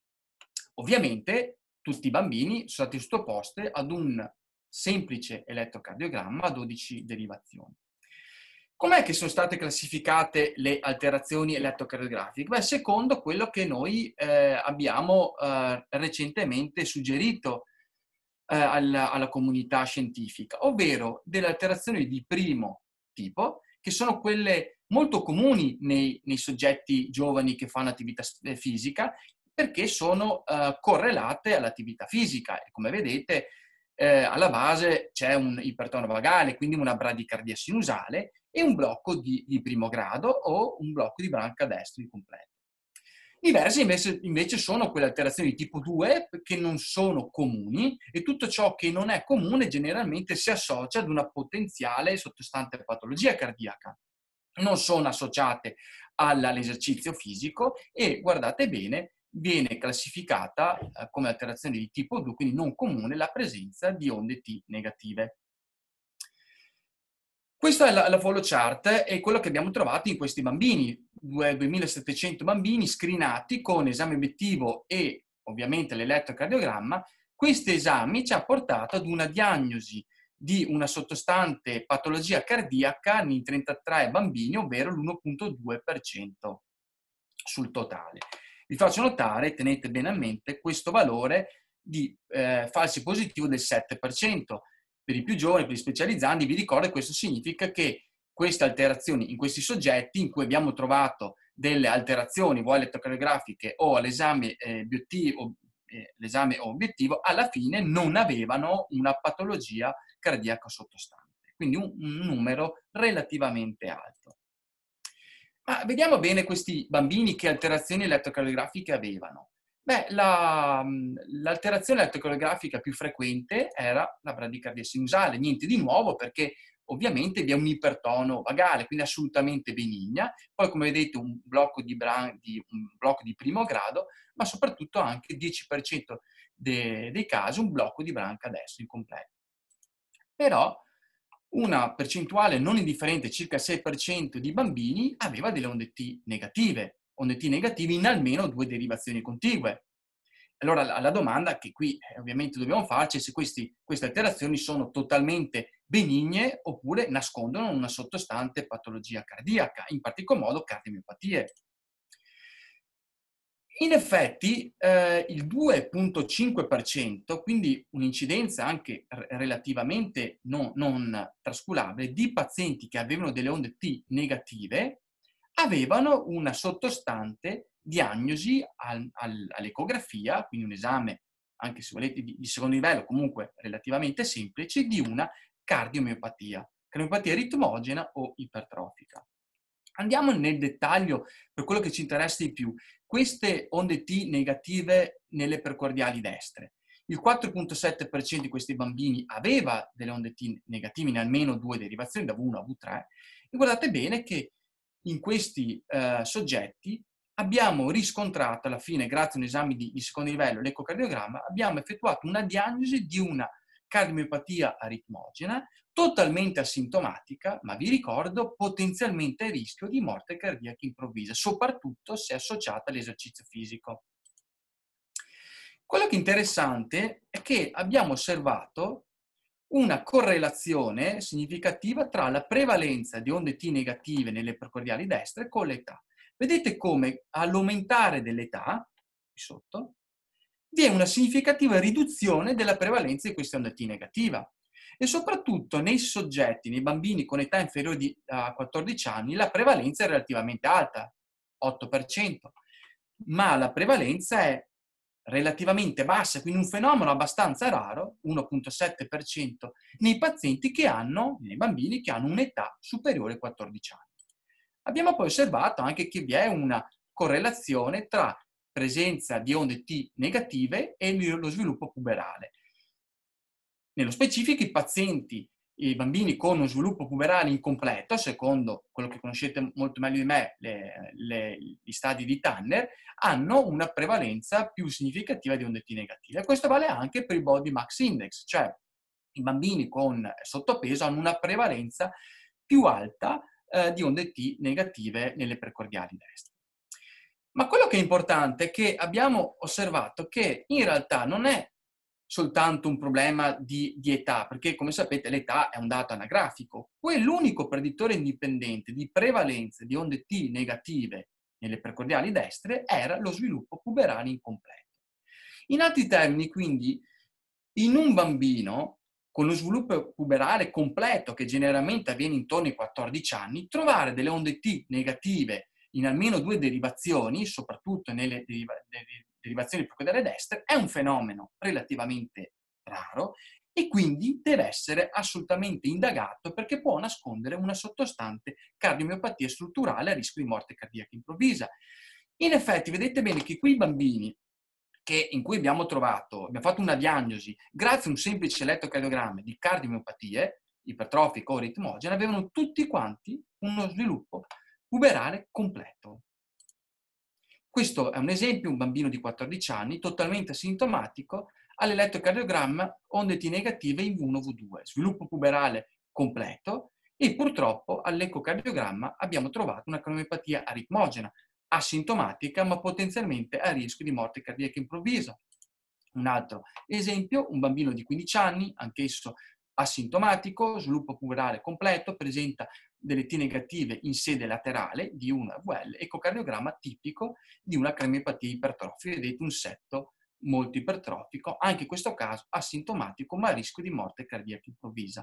Ovviamente tutti i bambini sono stati sottoposti ad un semplice elettrocardiogramma a dodici derivazioni. Com'è che sono state classificate le alterazioni elettrocardiografiche? Beh, secondo quello che noi eh, abbiamo eh, recentemente suggerito eh, alla, alla comunità scientifica, ovvero delle alterazioni di primo tipo, che sono quelle molto comuni nei, nei soggetti giovani che fanno attività fisica, perché sono eh, correlate all'attività fisica. E come vedete, eh, alla base c'è un ipertono vagale, quindi una bradicardia sinusale, e un blocco di, di primo grado o un blocco di branca destra incompleto. Diverse invece, invece sono quelle alterazioni di tipo due che non sono comuni, e tutto ciò che non è comune generalmente si associa ad una potenziale sottostante patologia cardiaca. Non sono associate all'esercizio fisico e, guardate bene, viene classificata eh, come alterazione di tipo due, quindi non comune, la presenza di onde T negative. Questa è la, la follow chart e quello che abbiamo trovato in questi bambini, duemilasettecento bambini screenati con esame obiettivo e ovviamente l'elettrocardiogramma. Questi esami ci ha portato ad una diagnosi di una sottostante patologia cardiaca in trentatré bambini, ovvero l'uno virgola due per cento sul totale. Vi faccio notare, tenete bene a mente, questo valore di eh, falsi positivo del sette per cento. Per i più giovani, per gli specializzandi, vi ricordo che questo significa che queste alterazioni in questi soggetti in cui abbiamo trovato delle alterazioni o elettrocardiografiche o all'esame eh, obiettivo, eh, l'esame obiettivo, alla fine non avevano una patologia cardiaca sottostante. Quindi un, un numero relativamente alto. Ma vediamo bene questi bambini che alterazioni elettrocardiografiche avevano. Beh, la, l'alterazione elettrocardiografica più frequente era la bradicardia sinusale, niente di nuovo perché ovviamente vi è un ipertono vagale, quindi assolutamente benigna, poi come vedete un blocco di, bran- di, un blocco di primo grado, ma soprattutto anche il dieci per cento de- dei casi un blocco di branca destra incompleto. Però una percentuale non indifferente, circa il sei per cento di bambini, aveva delle onde T negative, onde T negative in almeno due derivazioni contigue. Allora la, la domanda che qui eh, ovviamente dobbiamo farci è se questi, queste alterazioni sono totalmente benigne oppure nascondono una sottostante patologia cardiaca, in particolar modo cardiomiopatie. In effetti eh, il due virgola cinque per cento, quindi un'incidenza anche relativamente non, non trascurabile, di pazienti che avevano delle onde T negative, avevano una sottostante diagnosi al, al, all'ecografia, quindi un esame, anche se volete, di, di secondo livello, comunque relativamente semplice, di una cardiomiopatia, cardiomiopatia ritmogena o ipertrofica. Andiamo nel dettaglio per quello che ci interessa di più. Queste onde T negative nelle precordiali destre. Il quattro virgola sette per cento di questi bambini aveva delle onde T negative in almeno due derivazioni, da V uno a V tre, e guardate bene che in questi eh, soggetti abbiamo riscontrato alla fine, grazie a un esame di, di secondo livello, l'ecocardiogramma, abbiamo effettuato una diagnosi di una cardiomiopatia aritmogena, totalmente asintomatica, ma vi ricordo potenzialmente a rischio di morte cardiaca improvvisa, soprattutto se associata all'esercizio fisico. Quello che è interessante è che abbiamo osservato una correlazione significativa tra la prevalenza di onde T negative nelle precordiali destre con l'età. Vedete come all'aumentare dell'età, qui sotto, vi è una significativa riduzione della prevalenza di questa onda T negativa. E soprattutto nei soggetti, nei bambini con età inferiore di, a quattordici anni, la prevalenza è relativamente alta, otto per cento, ma la prevalenza è relativamente bassa, quindi un fenomeno abbastanza raro, uno virgola sette per cento, nei pazienti che hanno, nei bambini che hanno un'età superiore ai quattordici anni. Abbiamo poi osservato anche che vi è una correlazione tra presenza di onde T negative e lo sviluppo puberale. Nello specifico i pazienti i bambini con uno sviluppo puberale incompleto, secondo quello che conoscete molto meglio di me, le, le, gli stadi di Tanner, hanno una prevalenza più significativa di onde T negative. Questo vale anche per il body mass index, cioè i bambini con sottopeso hanno una prevalenza più alta eh, di onde T negative nelle precordiali destre. Ma quello che è importante è che abbiamo osservato che in realtà non è soltanto un problema di, di età, perché come sapete l'età è un dato anagrafico. L'unico predittore indipendente di prevalenza di onde T negative nelle precordiali destre era lo sviluppo puberale incompleto. In altri termini, quindi, in un bambino con lo sviluppo puberale completo, che generalmente avviene intorno ai quattordici anni, trovare delle onde T negative in almeno due derivazioni, soprattutto nelle deriva- derivazioni precordiali destre, è un fenomeno relativamente raro e quindi deve essere assolutamente indagato perché può nascondere una sottostante cardiomiopatia strutturale a rischio di morte cardiaca improvvisa. In effetti, vedete bene che quei bambini che, in cui abbiamo trovato, abbiamo fatto una diagnosi grazie a un semplice elettrocardiogramma di cardiomiopatie ipertrofiche o ritmogene, avevano tutti quanti uno sviluppo puberale completo. Questo è un esempio, un bambino di quattordici anni, totalmente asintomatico, all'elettrocardiogramma onde T negative in V uno V due, sviluppo puberale completo, e purtroppo all'ecocardiogramma abbiamo trovato una cardiomiopatia aritmogena, asintomatica ma potenzialmente a rischio di morte cardiaca improvvisa. Un altro esempio, un bambino di quindici anni, anch'esso asintomatico, sviluppo puberale completo, presenta delle T negative in sede laterale di una V L, ecocardiogramma tipico di una cardiomiopatia ipertrofica, vedete un setto molto ipertrofico, anche in questo caso asintomatico ma a rischio di morte cardiaca improvvisa.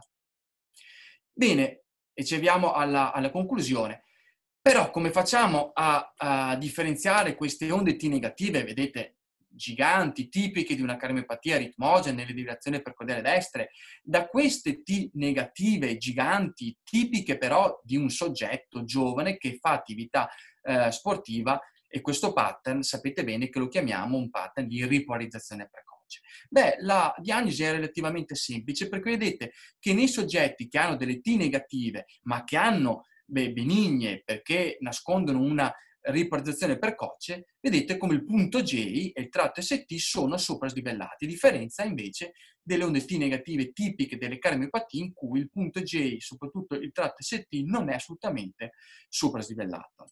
Bene, e ci avviamo alla, alla conclusione. Però come facciamo a, a differenziare queste onde T negative, vedete, giganti, tipiche di una cardiomiopatia ritmogena nelle derivazioni precordiali destre, da queste T negative giganti, tipiche però di un soggetto giovane che fa attività eh, sportiva, e questo pattern sapete bene che lo chiamiamo un pattern di ripolarizzazione precoce. Beh, la diagnosi è relativamente semplice perché vedete che nei soggetti che hanno delle T negative ma che hanno beh, benigne perché nascondono una ripolarizzazione precoce, vedete come il punto J e il tratto S T sono soprasdivellati, a differenza invece delle onde T negative tipiche delle cardiomiopatie in cui il punto J, soprattutto il tratto S T, non è assolutamente soprasdivellato.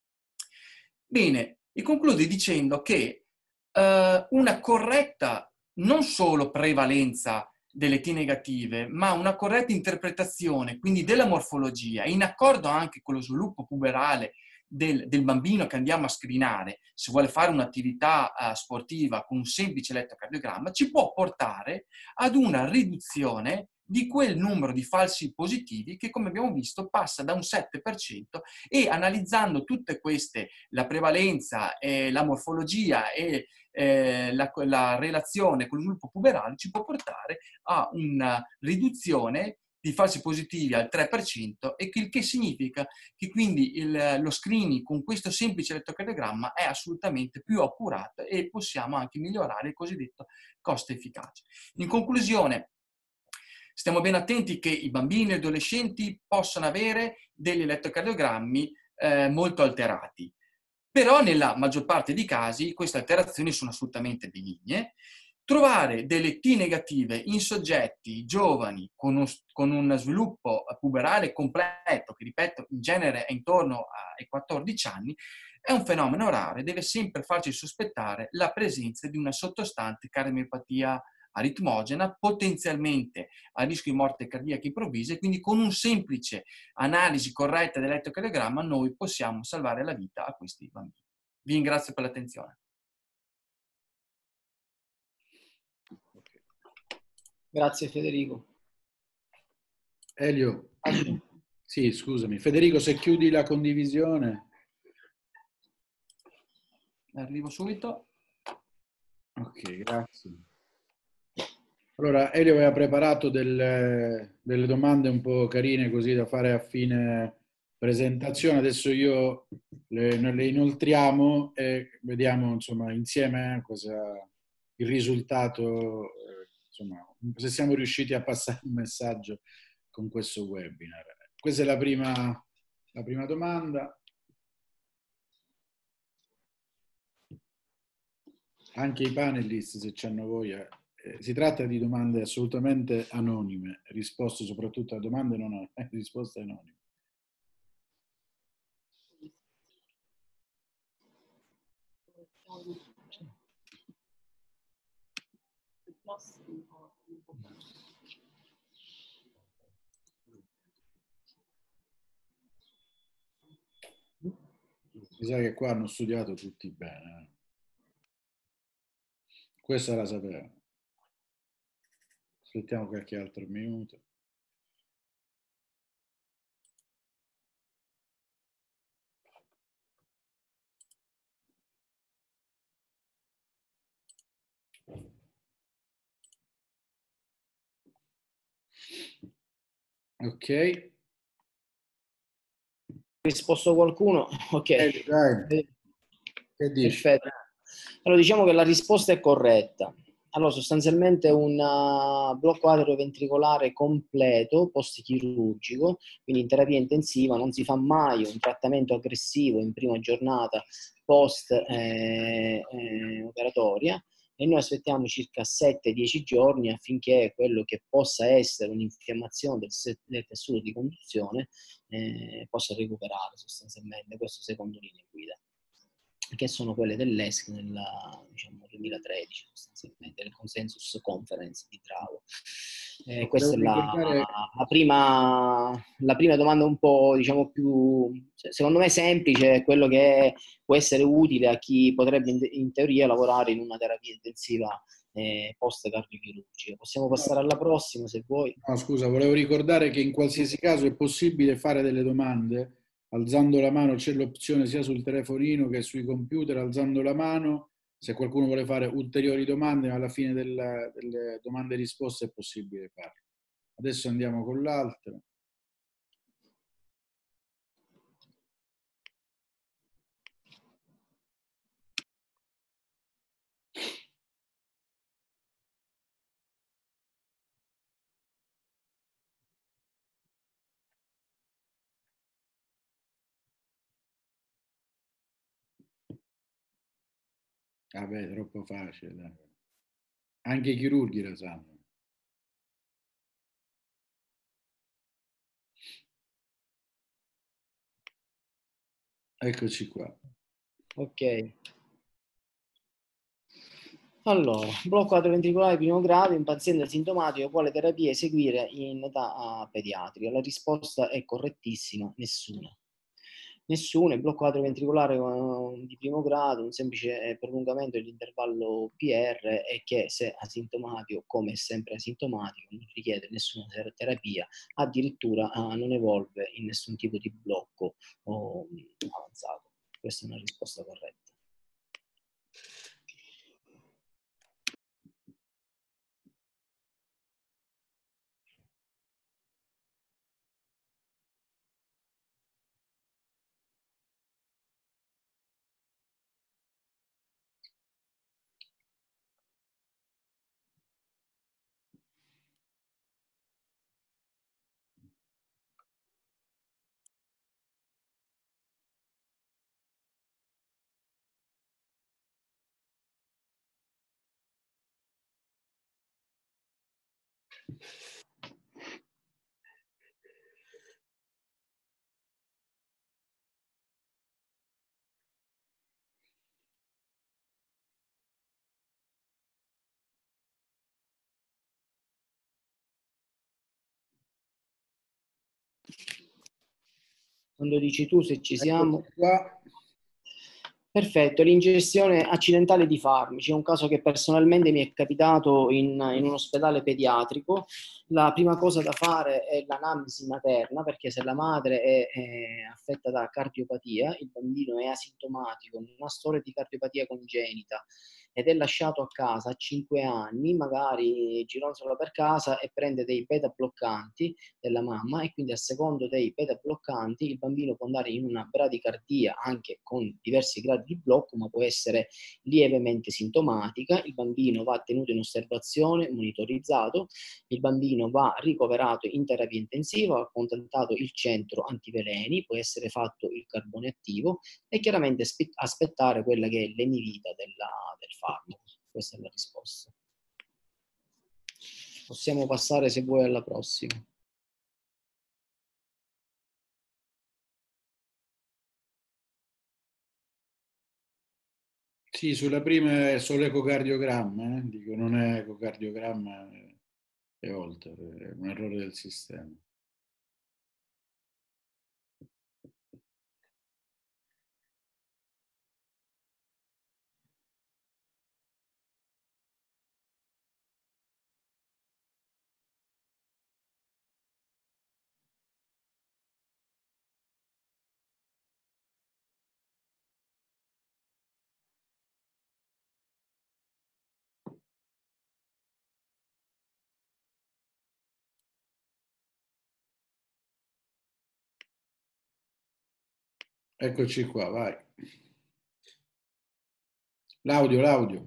Bene, e concludo dicendo che eh, una corretta non solo prevalenza delle T negative, ma una corretta interpretazione, quindi della morfologia, in accordo anche con lo sviluppo puberale del, del bambino che andiamo a screenare, se vuole fare un'attività uh, sportiva con un semplice elettrocardiogramma, ci può portare ad una riduzione di quel numero di falsi positivi che, come abbiamo visto, passa da un sette per cento, e analizzando tutte queste, la prevalenza, e la morfologia e eh, la, la relazione con lo sviluppo puberale, ci può portare a una riduzione di falsi positivi al tre per cento, e che, il che significa che quindi il, lo screening con questo semplice elettrocardiogramma è assolutamente più accurato e possiamo anche migliorare il cosiddetto costo efficacia. In conclusione, stiamo ben attenti che i bambini e gli adolescenti possano avere degli elettrocardiogrammi eh, molto alterati, però nella maggior parte dei casi queste alterazioni sono assolutamente benigne. Trovare delle T negative in soggetti giovani con, un, con un sviluppo puberale completo, che ripeto in genere è intorno ai quattordici anni, è un fenomeno raro e deve sempre farci sospettare la presenza di una sottostante cardiomiopatia aritmogena, potenzialmente a rischio di morte cardiaca improvvisa, e quindi con un semplice analisi corretta dell'elettrocardiogramma noi possiamo salvare la vita a questi bambini. Vi ringrazio per l'attenzione. Grazie Federico. Elio, sì, scusami. Federico, se chiudi la condivisione. Arrivo subito. Ok, grazie. Allora, Elio aveva preparato delle, delle domande un po' carine così da fare a fine presentazione. Adesso io le, le inoltriamo e vediamo insomma insieme cosa il risultato, eh, insomma, se siamo riusciti a passare un messaggio con questo webinar. Questa è la prima, la prima domanda. Anche i panelist, se c'hanno voglia, eh, si tratta di domande assolutamente anonime, risposte soprattutto a domande non anonime, risposte anonime. Mi sa che qua hanno studiato tutti bene. Questa la sapevo. Aspettiamo qualche altro minuto. Ok. Risposto qualcuno? Ok. Eh, dai. Che dici? Perfetto. Allora diciamo che la risposta è corretta. Allora sostanzialmente un uh, blocco atrioventricolare completo post-chirurgico, quindi in terapia intensiva, non si fa mai un trattamento aggressivo in prima giornata post-operatoria, eh, eh, e noi aspettiamo circa sette dieci giorni affinché quello che possa essere un'infiammazione del, del tessuto di conduzione eh, possa recuperare sostanzialmente. Questo secondo linee guida, che sono quelle dell'E S C nel diciamo, duemilatredici, sostanzialmente, del Consensus Conference di Travo. Eh, questa è la, la, prima, la prima domanda un po', diciamo, più, secondo me semplice, quello che può essere utile a chi potrebbe in, in teoria lavorare in una terapia intensiva eh, post-cardiochirurgica. Possiamo passare alla prossima, se vuoi. No, scusa, volevo ricordare che in qualsiasi caso è possibile fare delle domande alzando la mano, c'è l'opzione sia sul telefonino che sui computer, alzando la mano, se qualcuno vuole fare ulteriori domande, ma alla fine del, delle domande e risposte è possibile farlo. Adesso andiamo con l'altro. Vabbè, troppo facile, dai. Anche i chirurghi lo sanno. Eccoci qua. Ok. Allora, blocco atrioventricolare primo grado in paziente asintomatico, quale terapia eseguire in età pediatrica? La risposta è correttissima, nessuna. Nessuna, il blocco atrioventricolare di primo grado, un semplice prolungamento dell'intervallo P R, e che se asintomatico, come è sempre asintomatico, non richiede nessuna terapia, addirittura non evolve in nessun tipo di blocco oh, avanzato. Questa è una risposta corretta. Quando dici tu, se ci siamo. Qua. Perfetto, l'ingestione accidentale di farmaci è un caso che personalmente mi è capitato in, in un ospedale pediatrico. La prima cosa da fare è l'anamnesi materna, perché se la madre è, è affetta da cardiopatia, il bambino è asintomatico, non ha storia di cardiopatia congenita ed è lasciato a casa a cinque anni, magari gironzola per casa e prende dei beta bloccanti della mamma, e quindi a secondo dei beta bloccanti il bambino può andare in una bradicardia anche con diversi gradi di blocco, ma può essere lievemente sintomatica. Il bambino va tenuto in osservazione, monitorizzato, il bambino va ricoverato in terapia intensiva, va contattato il centro antiveleni, può essere fatto il carbone attivo e chiaramente aspettare quella che è l'emivita della, del farmaco. Questa è la risposta. Possiamo passare, se vuoi, alla prossima. Sì, sulla prima è solo ecocardiogramma, eh? Dico, non è ecocardiogramma, è oltre, è un errore del sistema. Eccoci qua, vai. L'audio, l'audio.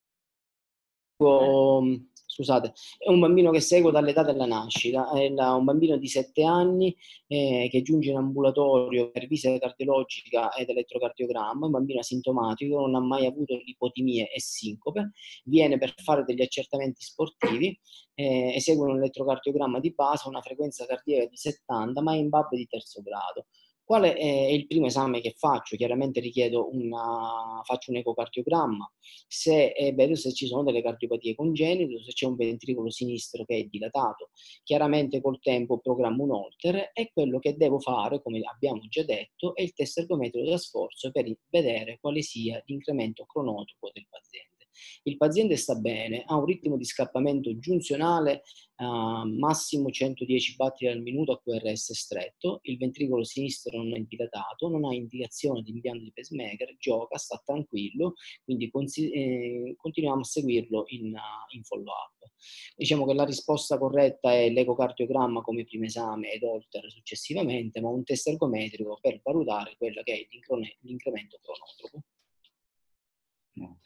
Scusate, è un bambino che seguo dall'età della nascita, è la, un bambino di sette anni eh, che giunge in ambulatorio per visita cardiologica ed elettrocardiogramma, un bambino asintomatico, non ha mai avuto lipotimie e sincope, viene per fare degli accertamenti sportivi, eh, esegue un elettrocardiogramma di base, una frequenza cardiaca di settanta, ma è in B A B di terzo grado. Qual è il primo esame che faccio? Chiaramente richiedo una, faccio un ecocardiogramma, se, eh, vedo se ci sono delle cardiopatie congenite, se c'è un ventricolo sinistro che è dilatato. Chiaramente col tempo programmo un Holter e quello che devo fare, come abbiamo già detto, è il test ergometrico da sforzo per vedere quale sia l'incremento cronotropo del paziente. Il paziente sta bene, ha un ritmo di scappamento giunzionale uh, massimo centodieci battiti al minuto a Q R S stretto, il ventricolo sinistro non è dilatato, non ha indicazione di impianto di pacemaker, gioca, sta tranquillo, quindi eh, continuiamo a seguirlo in, uh, in follow-up. Diciamo che la risposta corretta è l'ecocardiogramma come primo esame ed Holter successivamente, ma un test ergometrico per valutare quello che è l'incremento cronotropo. No.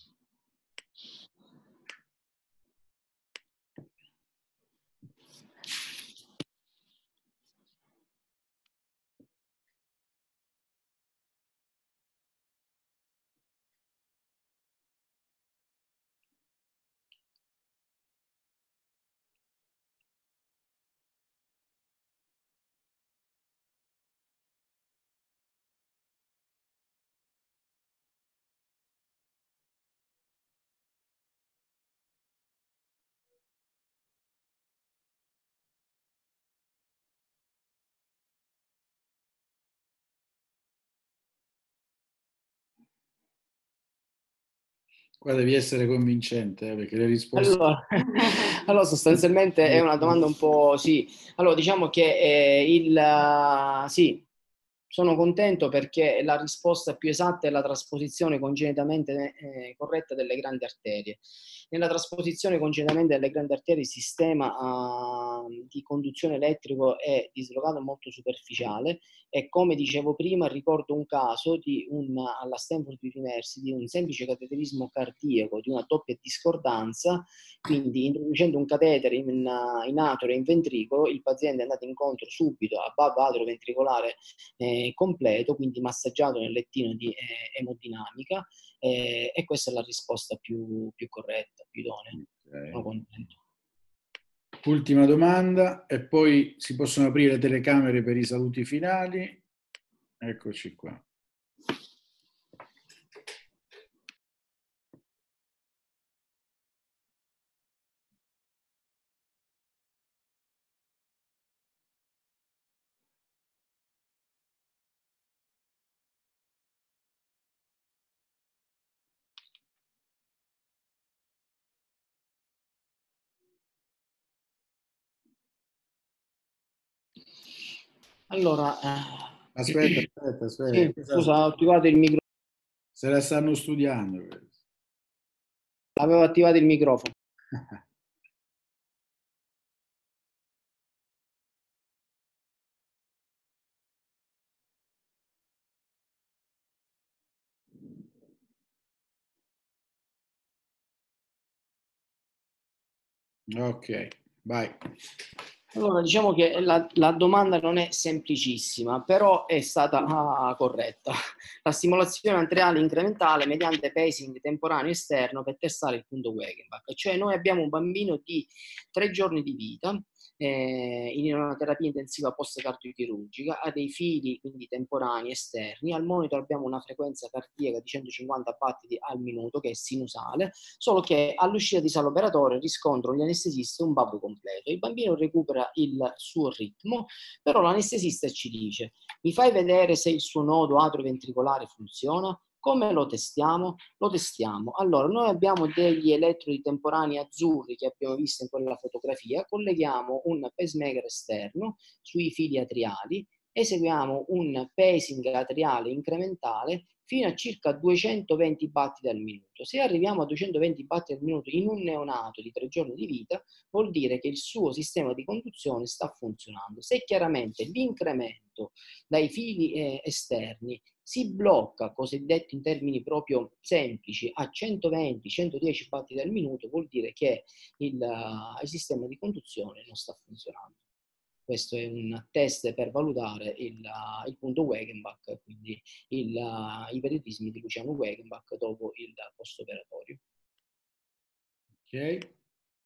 Qua devi essere convincente, eh, perché le risposte... Allora, allora, sostanzialmente è una domanda un po'... Sì, allora diciamo che eh, il... Uh, sì, sono contento perché la risposta più esatta è la trasposizione congenitamente eh, corretta delle grandi arterie. Nella trasposizione congenitamente delle grandi arterie il sistema uh, di conduzione elettrico è dislocato molto superficiale e, come dicevo prima, ricordo un caso di un, alla Stanford University di un semplice cateterismo cardiaco di una doppia discordanza, quindi introducendo un catetere in, in atoro e in ventricolo il paziente è andato incontro subito a B A V atroventricolare eh, completo, quindi massaggiato nel lettino di eh, emodinamica eh, e questa è la risposta più, più corretta, più idonea. Okay. Sono contento. Ultima domanda e poi si possono aprire le telecamere per i saluti finali. Eccoci qua. Allora, aspetta, aspetta, aspetta. Sì, scusa, ho attivato il microfono. Se la stanno studiando. Avevo attivato il microfono. Ok, vai. Allora, diciamo che la, la domanda non è semplicissima, però è stata ah, corretta. La stimolazione arteriale incrementale mediante pacing temporaneo esterno per testare il punto Wegenbach. Cioè noi abbiamo un bambino di tre giorni di vita eh, in una terapia intensiva post-cardiochirurgica, ha dei fili quindi temporanei esterni, al monitor abbiamo una frequenza cardiaca di centocinquanta battiti al minuto che è sinusale, solo che all'uscita di sala operatoria riscontrano gli anestesisti un babbo completo. Il bambino recupera il suo ritmo, però l'anestesista ci dice: mi fai vedere se il suo nodo atrioventricolare funziona? Come lo testiamo? Lo testiamo. Allora, noi abbiamo degli elettrodi temporanei azzurri che abbiamo visto in quella fotografia, colleghiamo un pacemaker esterno sui fili atriali, eseguiamo un pacing atriale incrementale fino a circa duecentoventi battiti al minuto. Se arriviamo a duecentoventi battiti al minuto in un neonato di tre giorni di vita, vuol dire che il suo sistema di conduzione sta funzionando. Se chiaramente l'incremento dai fili eh, esterni si blocca, cosiddetto in termini proprio semplici, a centoventi centodieci battiti al minuto, vuol dire che il, uh, il sistema di conduzione non sta funzionando. Questo è un test per valutare il, uh, il punto Wegenbach, quindi il, uh, i periodismi di Luciano Wegenbach dopo il post-operatorio. Ok.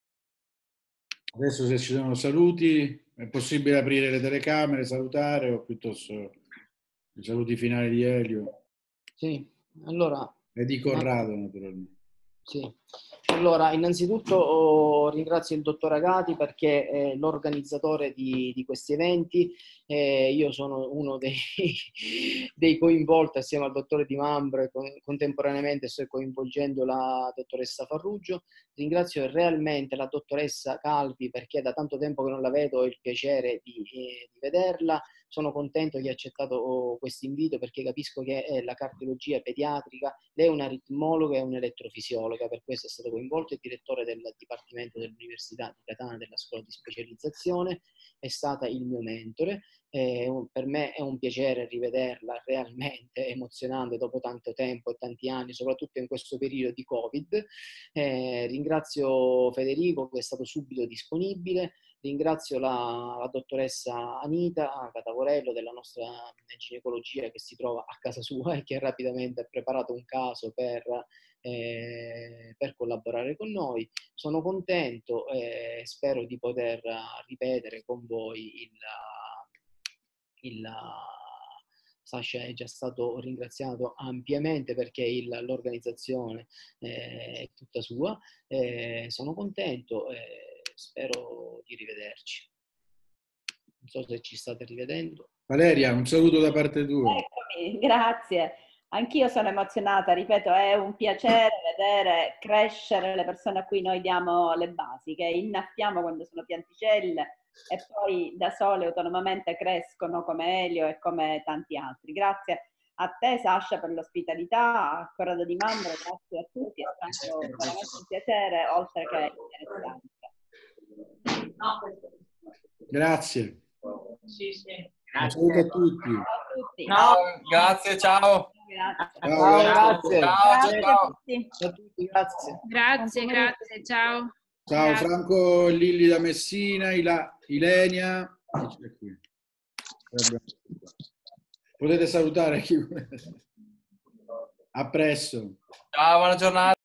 Adesso se ci sono saluti, è possibile aprire le telecamere, salutare o piuttosto i saluti finali di Elio? Sì, allora... E di Corrado, naturalmente. Sì. Allora, innanzitutto oh, ringrazio il dottor Agati perché è l'organizzatore di, di questi eventi. Eh, io sono uno dei, dei coinvolti assieme al dottore Di Mambro e con, contemporaneamente sto coinvolgendo la dottoressa Farrugio. Ringrazio realmente la dottoressa Calvi perché da tanto tempo che non la vedo ho il piacere di, eh, di vederla. Sono contento che ha accettato oh, questo invito perché capisco che è la cardiologia pediatrica, lei è una ritmologa e un'elettrofisiologa, per questo è stato coinvolto il direttore del Dipartimento dell'Università di Catania della scuola di specializzazione, è stata il mio mentore. Eh, per me è un piacere rivederla realmente emozionante dopo tanto tempo e tanti anni, soprattutto in questo periodo di Covid. Eh, ringrazio Federico che è stato subito disponibile. Ringrazio la, la dottoressa Anita Catavorello della nostra ginecologia che si trova a casa sua e che rapidamente ha preparato un caso per, eh, per collaborare con noi. Sono contento e spero di poter ripetere con voi il... il Sasha è già stato ringraziato ampiamente perché il, l'organizzazione eh, è tutta sua. Eh, sono contento e spero di rivederci. Non so se ci state rivedendo. Valeria, un saluto da parte tua. Eccomi, grazie. Anch'io sono emozionata, ripeto, è un piacere vedere crescere le persone a cui noi diamo le basi, che innaffiamo quando sono pianticelle e poi da sole autonomamente crescono come Elio e come tanti altri. Grazie a te Sasha per l'ospitalità, a Corrado Di Mambro, grazie a tutti, è stato veramente un piacere oltre che interessante. Grazie. Sì, sì. Un saluto a tutti. Ciao a tutti. Ciao, grazie, ciao. Grazie. Ciao, Ciao, grazie. grazie. Ciao, Grazie ciao. a tutti. Ciao a tutti, grazie. Grazie, grazie, ciao. Ciao Grazie. Franco Lilli da Messina, Ila, Ilenia. Chi c'è qui? Potete salutare chi... A presto. Ciao, buona giornata.